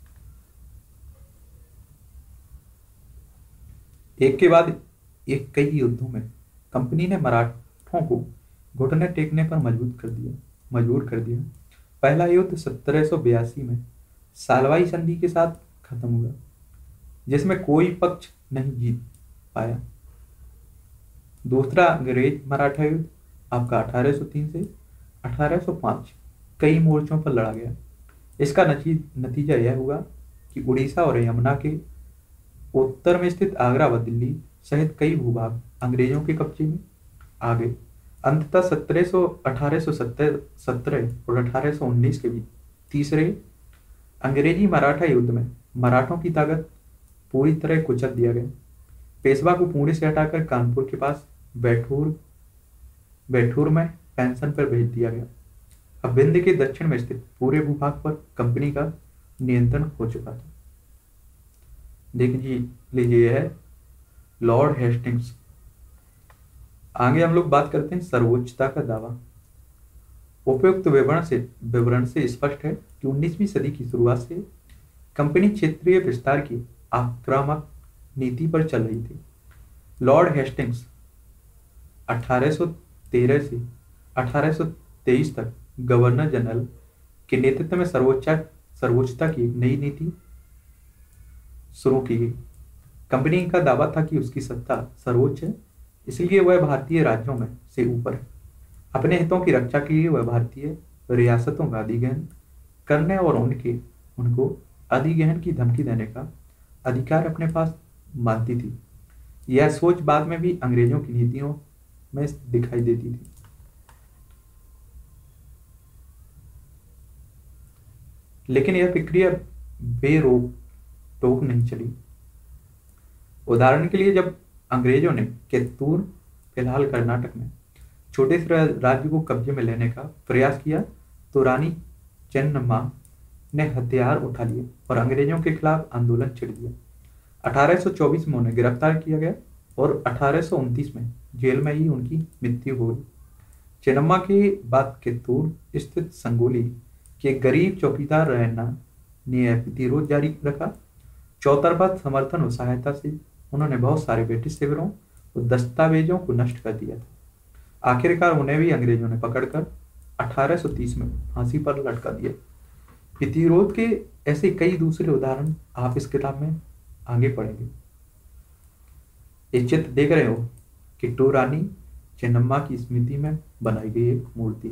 Speaker 1: एक के बाद एक कई युद्धों में कंपनी ने मराठों को घुटने टेकने पर मजबूर कर दिया मजबूर कर दिया पहला युद्ध सत्रह सौ बयासी में सालवाई संधि के साथ खत्म हुआ, जिसमें कोई पक्ष नहीं जीत पाया। दूसरा अंग्रेज मराठा युद्ध आपका अठारह सौ तीन से अठारह सौ पाँच कई मोर्चों पर लड़ा गया। इसका नतीजा यह हुआ कि उड़ीसा और यमुना के उत्तर में स्थित आगरा व दिल्ली सहित कई भूभाग अंग्रेजों के कब्जे में आ गए। अंततः सत्रह सौ अठारह सौ सत्रह और अठारह सौ उन्नीस के बीच तीसरे अंग्रेजी मराठा युद्ध में मराठों की ताकत पूरी तरह कुचल दिया गया। पेशवा को पुणे से हटाकर कानपुर के पास बैठूर बैठूर में पेंशन पर भेज दिया गया। अब विंध्य के दक्षिण में स्थित पूरे भूभाग पर कंपनी का नियंत्रण हो चुका था। देख लीजिए, यह है लॉर्ड हेस्टिंग्स। आगे हम लोग बात करते हैं सर्वोच्चता का दावा। उपयुक्त विवरण से विवरण से स्पष्ट है कि उन्नीसवीं सदी की शुरुआत से कंपनी क्षेत्रीय विस्तार की आक्रामक नीति पर चल रही थी। लॉर्ड हेस्टिंग्स अठारह सौ तेरह से अठारह सौ तेईस तक गवर्नर जनरल के नेतृत्व में सर्वोच्च सर्वोच्चता की एक नई नीति शुरू की गई। कंपनी का दावा था कि उसकी सत्ता सर्वोच्च है, इसलिए वह भारतीय राज्यों में से ऊपर है। अपने हितों की रक्षा के लिए वह भारतीय रियासतों का अधिग्रहण करने और उनके उनको अधिग्रहण की धमकी देने का अधिकार अपने पास मानती थी। यह सोच बाद में भी अंग्रेजों की नीतियों में दिखाई देती थी। लेकिन यह प्रक्रिया बेरोक टोक नहीं चली। उदाहरण के लिए, जब अंग्रेजों ने कित्तूर फिलहाल कर्नाटक में छोटे से राज्य को कब्जे में लेने का प्रयास किया तो रानी चेन्नम्मा ने हथियार उठा लिए और अंग्रेजों के खिलाफ आंदोलन छिड़ दिया। अठारह सौ चौबीस में उन्हें गिरफ्तार किया गया और अठारह सौ उनतीस में जेल में ही उनकी मृत्यु हो गई। चेन्नम्मा के बाद कित्तूर स्थित संगोली के एक गरीब चौकीदार रैना ने यह प्रतिरोध जारी रखा। चौतरफा समर्थन और सहायता से उन्होंने बहुत सारे ब्रिटिश शिविरों और दस्तावेजों को नष्ट कर दिया था। आखिरकार उन्हें भी अंग्रेजों ने पकड़कर अठारह सौ तीस में फांसी पर लटका दिया। प्रतिरोध के ऐसे कई दूसरे उदाहरण आप इस किताब में आगे पढ़ेंगे। ये चित्र देख रहे हो, किट्टू रानी चेन्नम्मा की स्मृति में बनाई गई एक मूर्ति।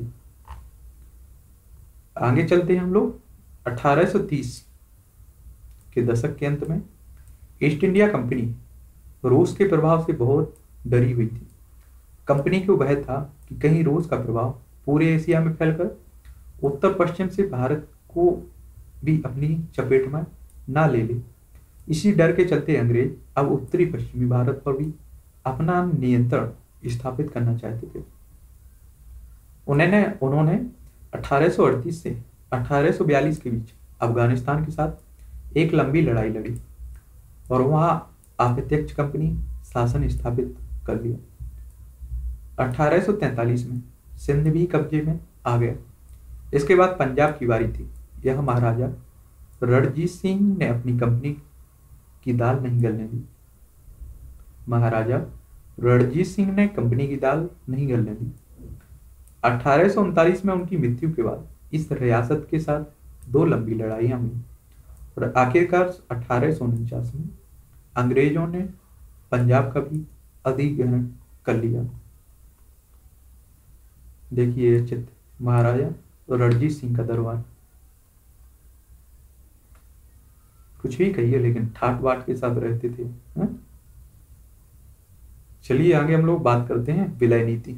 Speaker 1: आगे चलते हैं हम लोग। अठारह सौ तीस के दशक के अंत में ईस्ट इंडिया कंपनी रूस के प्रभाव से बहुत डरी हुई थी। कंपनी को भय था कि कहीं रूस का प्रभाव पूरे एशिया में फैलकर उत्तर पश्चिम से भारत को भी अपनी चपेट में ना ले ले। इसी डर के चलते अंग्रेज अब उत्तरी पश्चिमी भारत पर भी अपना नियंत्रण स्थापित करना चाहते थे। उन्होंने उन्होंने अठारह सौ अड़तीस से अठारह सौ बयालीस के बीच अफगानिस्तान के साथ एक लंबी लड़ाई लड़ी और वहां अप्रत्यक्ष कंपनी शासन स्थापित कर लिया। अठारह सौ तैंतालीस में सिंध भी कब्जे में आ गया। इसके बाद पंजाब की बारी थी। यह महाराजा रणजीत सिंह ने अपनी कंपनी की दाल नहीं गलने दी। महाराजा रणजीत सिंह ने कंपनी की दाल नहीं गलने दी। अठारह सौ उनतालीस में उनकी मृत्यु के बाद इस रियासत के साथ दो लंबी लड़ाइयां हुई और आखिरकार अठारह सौ उनचास में अंग्रेजों ने पंजाब का भी अधिग्रहण कर लिया। देखिए यह चित्र महाराजा रणजीत सिंह का दरबार। कुछ भी कहिए लेकिन ठाट बाट के साथ रहते थे। हा? चलिए आगे हम लोग बात करते हैं विलय नीति।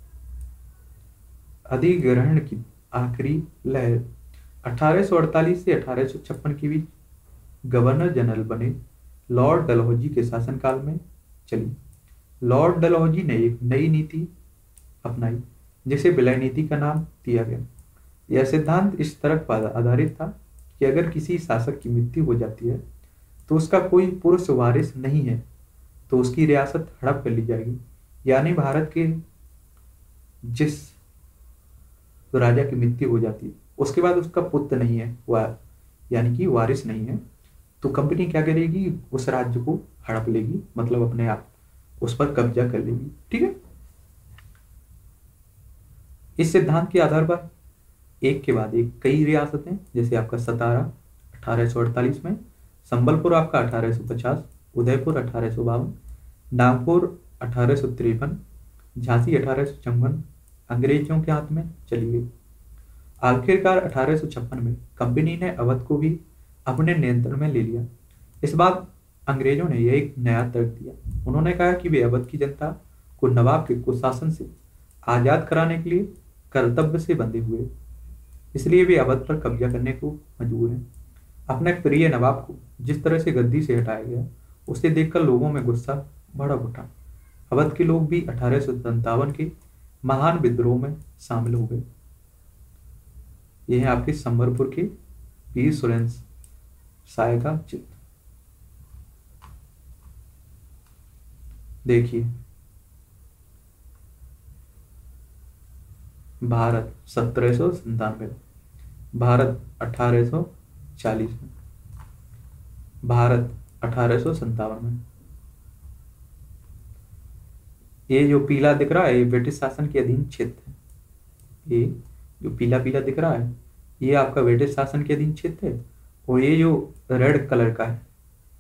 Speaker 1: अधिग्रहण की आखिरी लहर अठारह सौ अड़तालीस से अठारह सौ छप्पन के बीच गवर्नर जनरल बने लॉर्ड डलहौजी के शासनकाल में चली। लॉर्ड डलहौजी ने एक नई नीति अपनाई जिसे विलय नीति का नाम दिया गया। यह सिद्धांत इस तरह पर आधारित था कि अगर किसी शासक की मृत्यु हो जाती है तो उसका कोई पुरुष वारिस नहीं है तो उसकी रियासत हड़प कर ली जाएगी। यानी भारत के जिस राजा की मृत्यु हो जाती है उसके बाद उसका पुत्र नहीं है, वह यानी कि वारिस नहीं है, तो कंपनी क्या करेगी, उस राज्य को हड़प लेगी, मतलब अपने आप उस पर कब्जा कर लेगी। ठीक है। इस सिद्धांत के आधार पर एक के बाद एक कई रियासतें, जैसे आपका सतारा अठारह सौ अड़तालीस में, संबलपुर आपका अठारह सौ पचास, उदयपुर अठारह सौ बावन, नागपुर अठारह सौ तिरपन, झांसी अठारह सौ चौवन अंग्रेजों के हाथ में चली गई। आखिरकार अठारह सौ छप्पन में कंपनी ने अवध को भी अपने नियंत्रण में ले लिया। इस बार अंग्रेजों ने यह एक नया तर्क दिया। उन्होंने कहा कि वे अवध की जनता को नवाब के कुशासन से आजाद कराने के लिए कर्तव्य से बंधे हुए, इसलिए वे अवध पर कब्जा करने को मजबूर हैं। अपने प्रिय नवाब को जिस तरह से गद्दी से हटाया गया उसे देखकर लोगों में गुस्सा भड़क उठा। अवध के लोग भी अठारह सौ संतावन के महान विद्रोह में शामिल हो गए। यह है आपके संबलपुर के वीर सुरेंद्र साय का चित्र। देखिए भारत सत्रह सौ संतानवे, भारत अठारह सौ चालीस में, भारत अठारह सौ संतावन में। ये जो पीला दिख रहा है ये ब्रिटिश शासन के अधीन क्षेत्र है। ये जो पीला पीला दिख रहा है ये आपका ब्रिटिश शासन के अधीन क्षेत्र है, और ये जो रेड कलर का है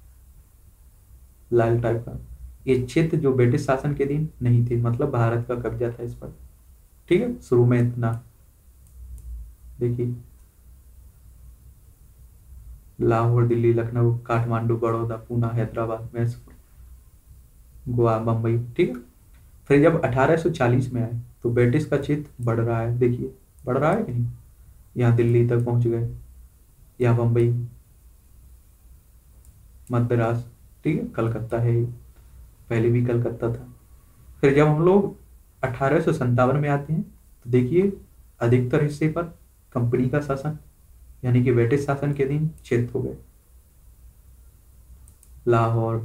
Speaker 1: लाल टाइप का, ये क्षेत्र जो ब्रिटिश शासन के अधीन नहीं थे, मतलब भारत का कब्जा था इस पर। ठीक है, शुरू में इतना देखिए लाहौर, दिल्ली, लखनऊ, काठमांडू, बड़ौदा, पूना, हैदराबाद, मैसूर, गोवा, मुंबई। ठीक है। फिर जब अठारह सौ चालीस में आए तो ब्रिटिश का क्षेत्र बढ़ रहा है। देखिए बढ़ रहा है कि नहीं, यहाँ दिल्ली तक पहुंच गए, यहाँ मुंबई, मद्रास, ठीक है, कलकत्ता है, पहले भी कलकत्ता था। फिर जब हम लोग अठारह सौ संतावन में आते हैं तो देखिए अधिकतर हिस्से पर कंपनी का शासन यानी कि ब्रिटिश शासन के अधीन क्षेत्र हो गए। लाहौर,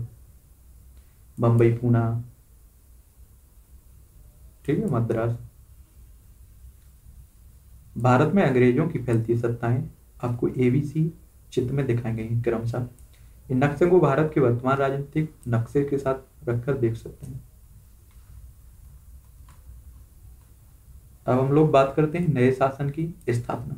Speaker 1: बम्बई, पूना, ठीक है, मद्रास, भारत में अंग्रेजों की फैलती सत्ताएं आपको एबीसी चित्र में दिखाई गई हैं क्रमशः। इन नक्शे को भारत के वर्तमान राजनीतिक नक्शे के साथ रखकर देख सकते हैं। अब हम लोग बात करते हैं नए शासन की स्थापना।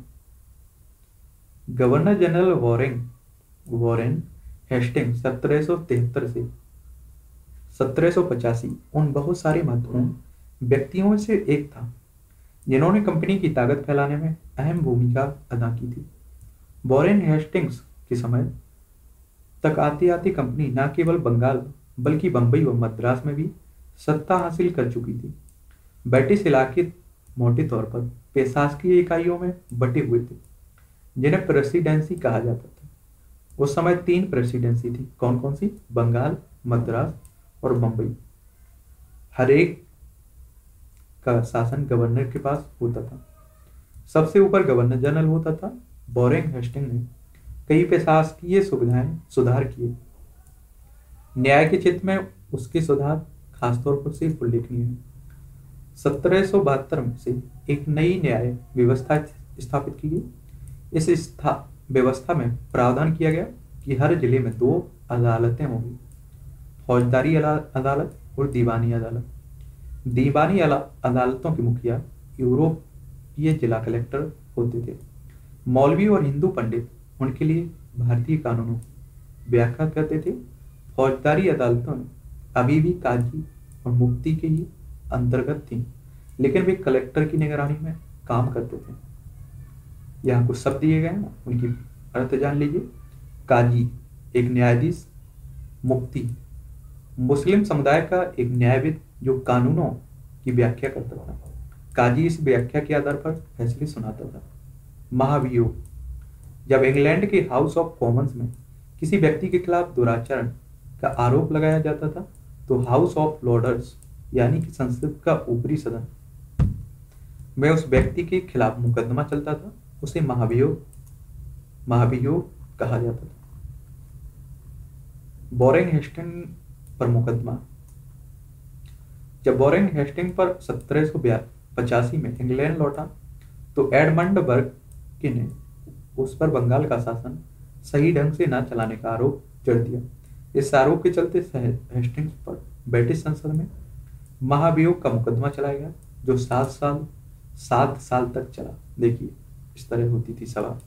Speaker 1: Governor General Warren Warren Hastings सत्रह सौ तिहत्तर से सत्रह सौ पचासी उन बहुत सारे महत्वपूर्ण व्यक्तियों में से एक था जिन्होंने कंपनी की ताकत फैलाने में अहम भूमिका अदा की थी। वॉरेन हेस्टिंग्स के समय तक आती आती कंपनी न केवल बंगाल बल्कि बंबई व मद्रास में भी सत्ता हासिल कर चुकी थी। ब्रिटिश इलाके मोटे तौर पर प्रशासकीय इकाइयों में बटे हुए थे जिन्हें प्रेसिडेंसी कहा जाता था। उस समय तीन प्रेसिडेंसी थी। कौन कौन सी? बंगाल, मद्रास और बंबई। हर एक का शासन गवर्नर के पास होता था। सबसे ऊपर गवर्नर जनरल होता था। वॉरेन हेस्टिंग ने कई प्रशासकीय सुविधाएं सुधार किए। न्याय के क्षेत्र में उसके सुधार खासतौर पर से उल्लेखनीय है। सत्रह सौ बहत्तर से एक नई न्याय व्यवस्था स्थापित की गई। इस स्था व्यवस्था में प्रावधान किया गया कि हर जिले में दो अदालतें होंगी, फौजदारी अदालत और दीवानी अदालत। दीवानी अदालतों के मुखिया यूरोपीय जिला कलेक्टर होते थे। मौलवी और हिंदू पंडित उनके लिए भारतीय कानूनों व्याख्या करते थे। फौजदारी अदालतों में अभी भी काजी और मुफ्ती के ही अंतर्गत थी, लेकिन वे कलेक्टर की निगरानी में काम करते थे। यहाँ कुछ शब्द दिए गए हैं, उनकी अर्थ जान लीजिए। काजी एक न्यायाधीश, मुफ्ती मुस्लिम समुदाय का एक न्यायविद जो कानूनों की व्याख्या करता था। काजी इस व्याख्या के आधार पर फैसले सुनाता था। महाभियोग, जब इंग्लैंड के हाउस ऑफ कॉमन्स में किसी व्यक्ति के खिलाफ दुराचरण का आरोप लगाया जाता था तो हाउस ऑफ लॉर्ड्स यानी कि संसद का ऊपरी सदन में उस व्यक्ति के खिलाफ मुकदमा चलता था। उसे महाभियोग महाभियोग कहा जाता था। वॉरेन हेस्टिंग पर मुकदमा, जब वॉरेन हेस्टिंग पर सत्रह सौ पचासी में इंग्लैंड लौटा तो एडमंड बर्ग ने उस पर बंगाल का शासन सही ढंग से न चलाने का आरोप जड़ दिया। इस आरोप के चलते हेस्टिंग्स पर ब्रिटिश संसद में महाभियोग का मुकदमा चलाया गया जो सात साल सात साल तक चला। देखिए इस तरह होती थी सभा।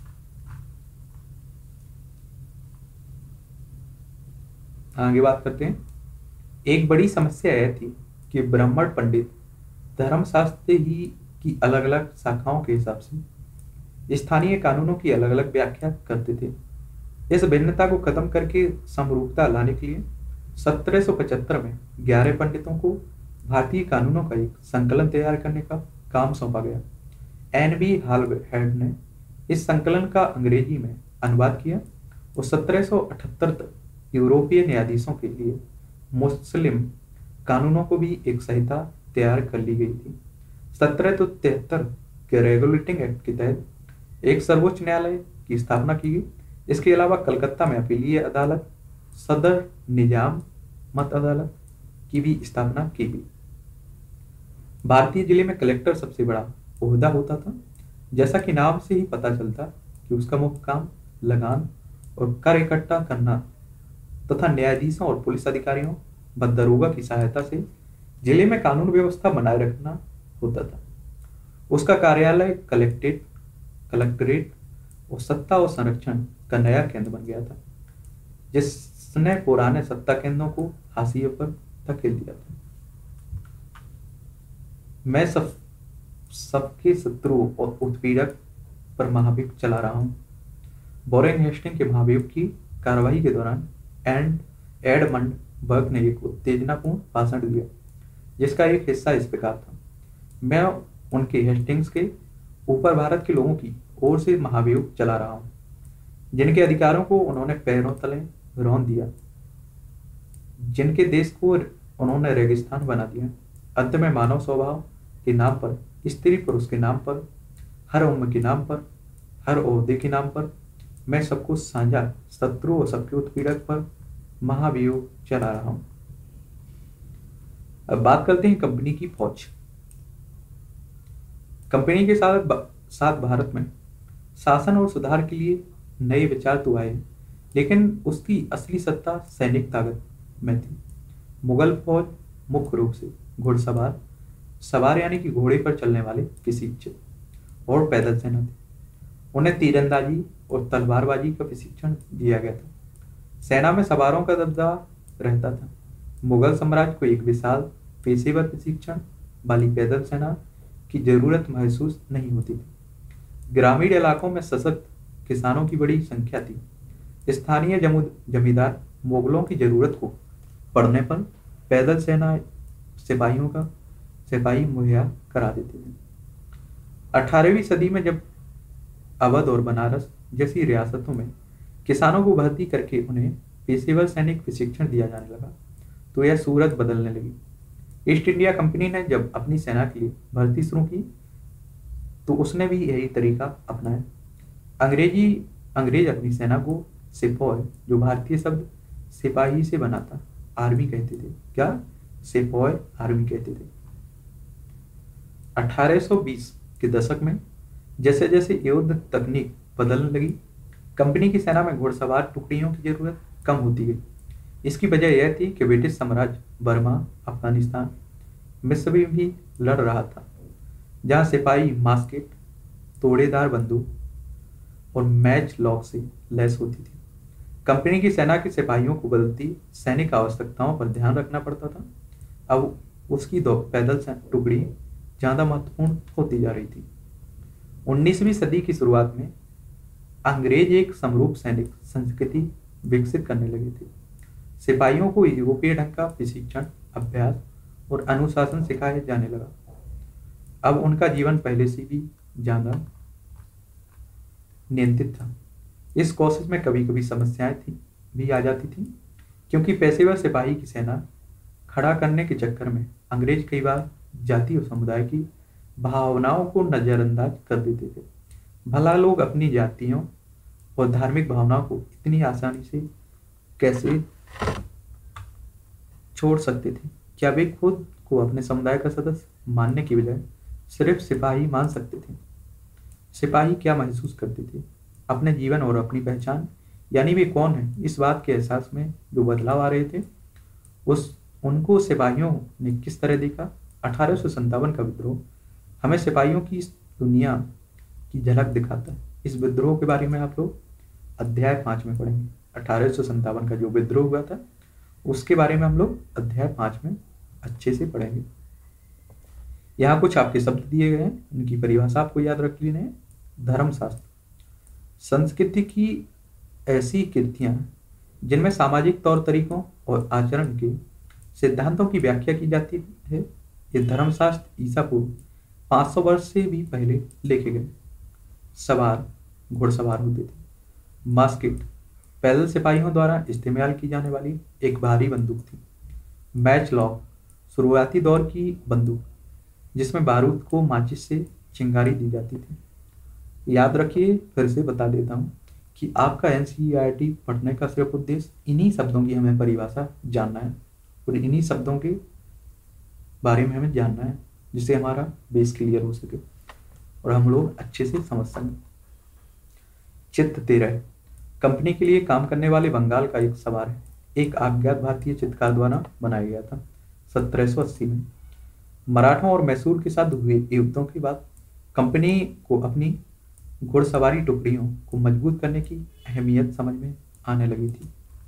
Speaker 1: आगे बात करते हैं। एक बड़ी समस्या यह थी कि ब्राह्मण पंडित धर्मशास्त्र ही की अलग अलग शाखाओं के हिसाब से स्थानीय कानूनों की अलग अलग व्याख्या करते थे। इस भिन्नता को खत्म करके समरूपता लाने के लिए सत्रह सौ पचहत्तर में ग्यारह पंडितों को भारतीय कानूनों का एक संकलन तैयार करने का काम सौंपा गया। एन बी हालहेड ने इस संकलन का अंग्रेजी में अनुवाद किया और सत्रह सौ अठहत्तर तक यूरोपीय न्यायाधीशों के लिए मुस्लिम कानूनों को भी एक संहिता तैयार कर ली गई थी। सत्रह सौ तिहत्तर के रेगुलेटिंग एक्ट के तहत एक सर्वोच्च न्यायालय की स्थापना की गई। इसके अलावा कलकत्ता में अपीलीय अदालत, सदर निजामत अदालत की भी स्थापना की गई। भारतीय जिले में कलेक्टर सबसे बड़ा ओहदा होता था। जैसा कि नाम से ही पता चलता कि उसका मुख्य काम लगान और कर इकट्ठा करना तथा न्यायाधीशों और पुलिस अधिकारियों व दरोगा की सहायता से जिले में कानून व्यवस्था बनाए रखना होता था। उसका कार्यालय कलेक्ट्रेट कलेक्ट्रेट और सत्ता और संरक्षण का नया केंद्र बन गया था, जिसने पुराने सत्ता केंद्रों को हाशिए पर धकेल दिया था। मैं सब सबके शत्रु और उत्पीड़क पर महाभियोग चला रहा हूं। वॉरेन हेस्टिंग के महाभियोग की कार्रवाई के दौरान एंड एडमंड बर्ग ने एक उत्तेजनापूर्ण भाषण दिया जिसका एक हिस्सा इस प्रकार था। मैं उनके हेस्टिंग्स के ऊपर भारत के लोगों की ओर से महाभियोग चला रहा हूं जिनके अधिकारों को उन्होंने पैरों तले रौंद दिया, जिनके देश को उन्होंने रेगिस्तान बना दिया। अंत में मानव स्वभाव के नाम पर, स्त्री पुरुष के नाम पर, हर उम्र के नाम पर, हर ओहदे के नाम पर मैं सबको साझा शत्रु और सबके उत्पीड़क पर महाभियोग चला रहा हूं। अब बात करते हैं कंपनी की फौज। कंपनी के साथ साथ भारत में शासन और सुधार के लिए नए विचार तो आए, लेकिन उसकी असली सत्ता सैनिक ताकत में थी। मुगल फौज मुख्य रूप से घुड़सवार, सवार यानी कि घोड़े पर चलने वाले प्रशिक्षित और पैदल सेना थे। उन्हें तीरंदाजी और तलवारबाजी का प्रशिक्षण दिया गया था। सेना में सवारों का दबदबा रहता था। मुगल साम्राज्य को एक विशाल पेशेवर प्रशिक्षण वाली पैदल सेना की जरूरत महसूस नहीं होती थी। ग्रामीण इलाकों में सशक्त किसानों की बड़ी संख्या थी। स्थानीय जमींदार मुगलों की जरूरत को पड़ने पर पैदल सेना सिपाहियों का सिपाही मुहैया करा देते थे। अठारहवीं सदी में जब अवध और बनारस जैसी रियासतों में किसानों को भर्ती करके उन्हें पेशेवर सैनिक प्रशिक्षण दिया जाने लगा, तो यह सूरत बदलने लगी। ईस्ट इंडिया कंपनी ने जब अपनी सेना के लिए भर्ती शुरू की, तो उसने भी यही तरीका अपनाया। अंग्रेजी अंग्रेज अपनी सेना को सिपॉय, जो भारतीय शब्द सिपाही से बना था, आर्मी कहते थे। क्या? सिपॉय आर्मी कहते थे। अठारह सौ बीस के दशक में जैसे जैसे युद्ध तकनीक बदलने लगी, कंपनी की सेना में घुड़सवार टुकड़ियों की जरूरत कम होती गई। इसकी वजह यह थी कि ब्रिटिश साम्राज्य बर्मा, अफगानिस्तान, मिस्र में भी लड़ रहा था, जहां सिपाही मास्केट, तोड़ेदार बंदूक और मैच लॉक से लैस होती थी। कंपनी की सेना के सिपाहियों को बदलती सैनिक आवश्यकताओं पर ध्यान रखना पड़ता था। अब उसकी दो पैदल टुकड़ी ज्यादा महत्वपूर्ण होती जा रही थी। उन्नीसवीं सदी की शुरुआत में अंग्रेज एक समरूप सैनिक संस्कृति विकसित करने लगे थे। सिपाहियों को यूरोपीय ढंग का प्रशिक्षण, अभ्यास और अनुशासन सिखाया जाने लगा। अब उनका जीवन पहले से भी ज्यादा नियंत्रित था। इस कोशिश में कभी कभी समस्याएं थी भी आ जाती थी, क्योंकि पेशेवर सिपाही की सेना खड़ा करने के चक्कर में अंग्रेज कई बार जाति और समुदाय की भावनाओं को नजरअंदाज कर देते थे। भला लोग अपनी जातियों और धार्मिक भावनाओं को इतनी आसानी से कैसे छोड़ सकते थे? क्या वे खुद को अपने समुदाय का सदस्य मानने की बजाय सिर्फ सिपाही मान सकते थे? सिपाही क्या महसूस करते थे? अपने जीवन और अपनी पहचान, यानी वे कौन है, इस बात के एहसास में जो बदलाव आ रहे थे, उस उनको सिपाहियों ने किस तरह देखा? अठारह सौ संतावन का विद्रोह हमें सिपाहियों की इस दुनिया की झलक दिखाता है। इस विद्रोह के बारे में आप लोग अध्याय पांच में पढ़ेंगे। अठारह सौ संतावन का जो विद्रोह हुआ था, उसके बारे में हम लोग अध्याय पांच में अच्छे से पढ़ेंगे। यहाँ कुछ आपके शब्द दिए गए हैं, उनकी परिभाषा आपको याद रख लेने हैं। धर्मशास्त्र संस्कृति की ऐसी कृतियां जिनमें सामाजिक तौर तरीकों और आचरण के सिद्धांतों की व्याख्या की जाती है। ये धर्मशास्त्र ईसा पूर्व पाँच सौ वर्ष से भी पहले लिखे गए। सवार घुड़सवार होते थे। मास्केट पैदल सिपाहियों द्वारा इस्तेमाल की जाने वाली एक भारी बंदूक थी। मैच लॉक शुरुआती दौर की बंदूक जिसमें बारूद को माचिस से चिंगारी दी जाती थी। याद रखिए, फिर से बता देता हूँ कि आपका एनसीईआरटी पढ़ने का सिर्फ उद्देश्य इन्हीं शब्दों की हमें परिभाषा जानना है और इन्हीं शब्दों के बारे में हमें जानना है, जिससे हमारा बेस क्लियर हो सके और हम लोग अच्छे से समझ सकें। चित्र तेरह कंपनी के लिए काम करने वाले बंगाल का एक सवार है, एक अज्ञात भारतीय चित्रकार द्वारा बनाया गया था सत्रह सौ अस्सी में। मराठों और मैसूर के साथ हुए युद्धों के बाद कंपनी को अपनी घुड़सवारी टुकड़ियों को मजबूत करने की अहमियत समझ में आने लगी थी।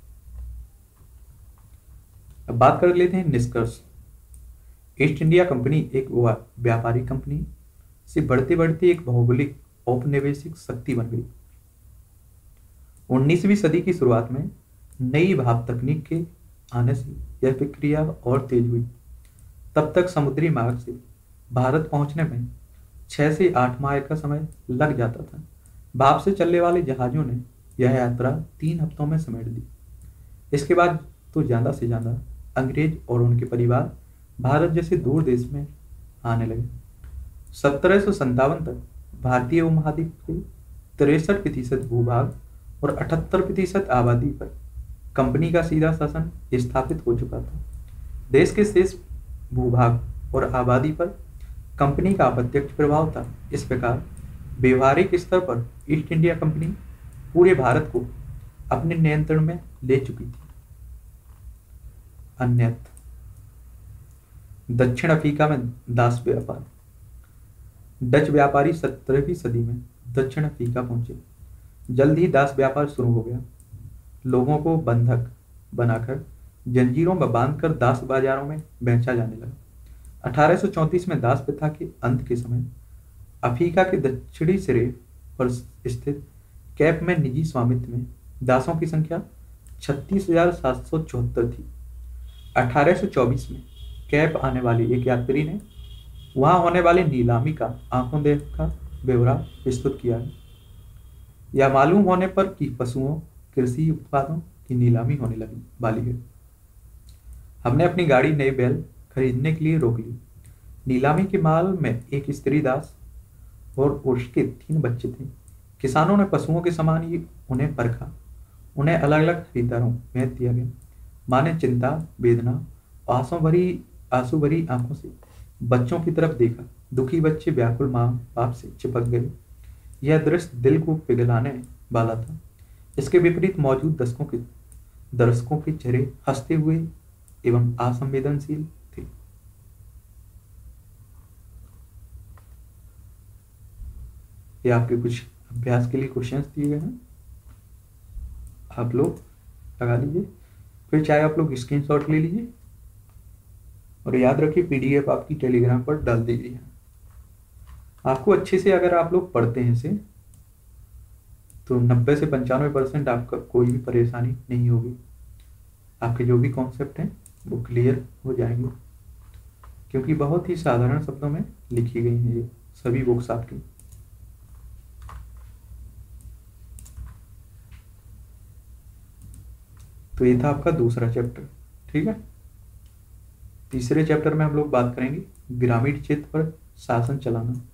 Speaker 1: अब बात कर लेते हैं निष्कर्ष। ईस्ट इंडिया कंपनी एक व्यापारिक कंपनी से बढ़ते बढ़ते एक भौगोलिक औपनिवेशिक शक्ति बन गई। उन्नीसवीं सदी की शुरुआत में नई भाप तकनीक के आने से यह प्रक्रिया और तेज हुई। तब तक समुद्री मार्ग से भारत पहुंचने में छह से आठ माह का समय लग जाता था। भाप से चलने वाले जहाजों ने यह यात्रा तीन हफ्तों में समेट दी। इसके बाद तो ज्यादा से ज्यादा अंग्रेज और उनके परिवार भारत जैसे दूर देश में आने लगे। सत्रह सौ संतावन तक भारतीय उपमहाद्वीप के तिरसठ प्रतिशत भूभाग और अठहत्तर प्रतिशत आबादी पर कंपनी का सीधा शासन स्थापित हो चुका था। देश के शेष भूभाग और आबादी पर कंपनी का अप्रत्यक्ष प्रभाव था। इस प्रकार व्यवहारिक स्तर पर ईस्ट इंडिया कंपनी पूरे भारत को अपने नियंत्रण में ले चुकी थी। अन्यथा दक्षिण अफ्रीका में दास व्यापार। डच व्यापारी सत्रहवीं सदी में दक्षिण अफ्रीका पहुंचे। जल्द ही दास व्यापार शुरू हो गया। लोगों को बंधक बनाकर जंजीरों में बांधकर दास बाजारों में बेचा जाने लगा। अठारह सौ चौंतीस में दास प्रथा के अंत के समय अफ्रीका के दक्षिणी सिरे पर स्थित कैप में निजी स्वामित्व में दासों की संख्या छत्तीस हजार सात सौ चौहत्तर थी। अठारह सौ चौबीस में कैप आने वाली एक यात्री ने वहां होने वाली नीलामी का आंखों देखा ब्यौरा प्रस्तुत किया है। यह मालूम होने पर कि पशुओं कृषि उत्पादों की नीलामी होने लगी वाली है। हमने अपनी गाड़ी नए बैल खरीदने के लिए रोक ली। नीलामी के माल में एक स्त्री दास और उसके तीन बच्चे थे। किसानों ने पशुओं के समान ही उन्हें परखा। उन्हें अलग अलग खरीदारों में दिया गया। माँ ने चिंता वेदना आंसू भरी आंसू भरी आंखों से बच्चों की तरफ देखा। दुखी बच्चे व्याकुल माँ बाप से चिपक गए। यह दृश्य दिल को पिघलाने वाला था। इसके विपरीत मौजूद दर्शकों के दर्शकों के चेहरे हंसते हुए एवं असंवेदनशील थे। ये आपके कुछ अभ्यास के लिए क्वेश्चंस दिए गए हैं, आप लोग लगा लीजिए। फिर चाहे आप लोग स्क्रीनशॉट ले लीजिए और याद रखिए पीडीएफ आपकी टेलीग्राम पर डाल दी गई है। आपको अच्छे से अगर आप लोग पढ़ते हैं इसे तो नब्बे से पंचानवे परसेंट आपका कोई भी परेशानी नहीं होगी। आपके जो भी कॉन्सेप्ट हैं वो क्लियर हो जाएंगे, क्योंकि बहुत ही साधारण शब्दों में लिखी गई हैं ये सभी बुक्स आपकी। तो ये था आपका दूसरा चैप्टर, ठीक है। तीसरे चैप्टर में हम लोग बात करेंगे ग्रामीण क्षेत्र पर शासन चलाना।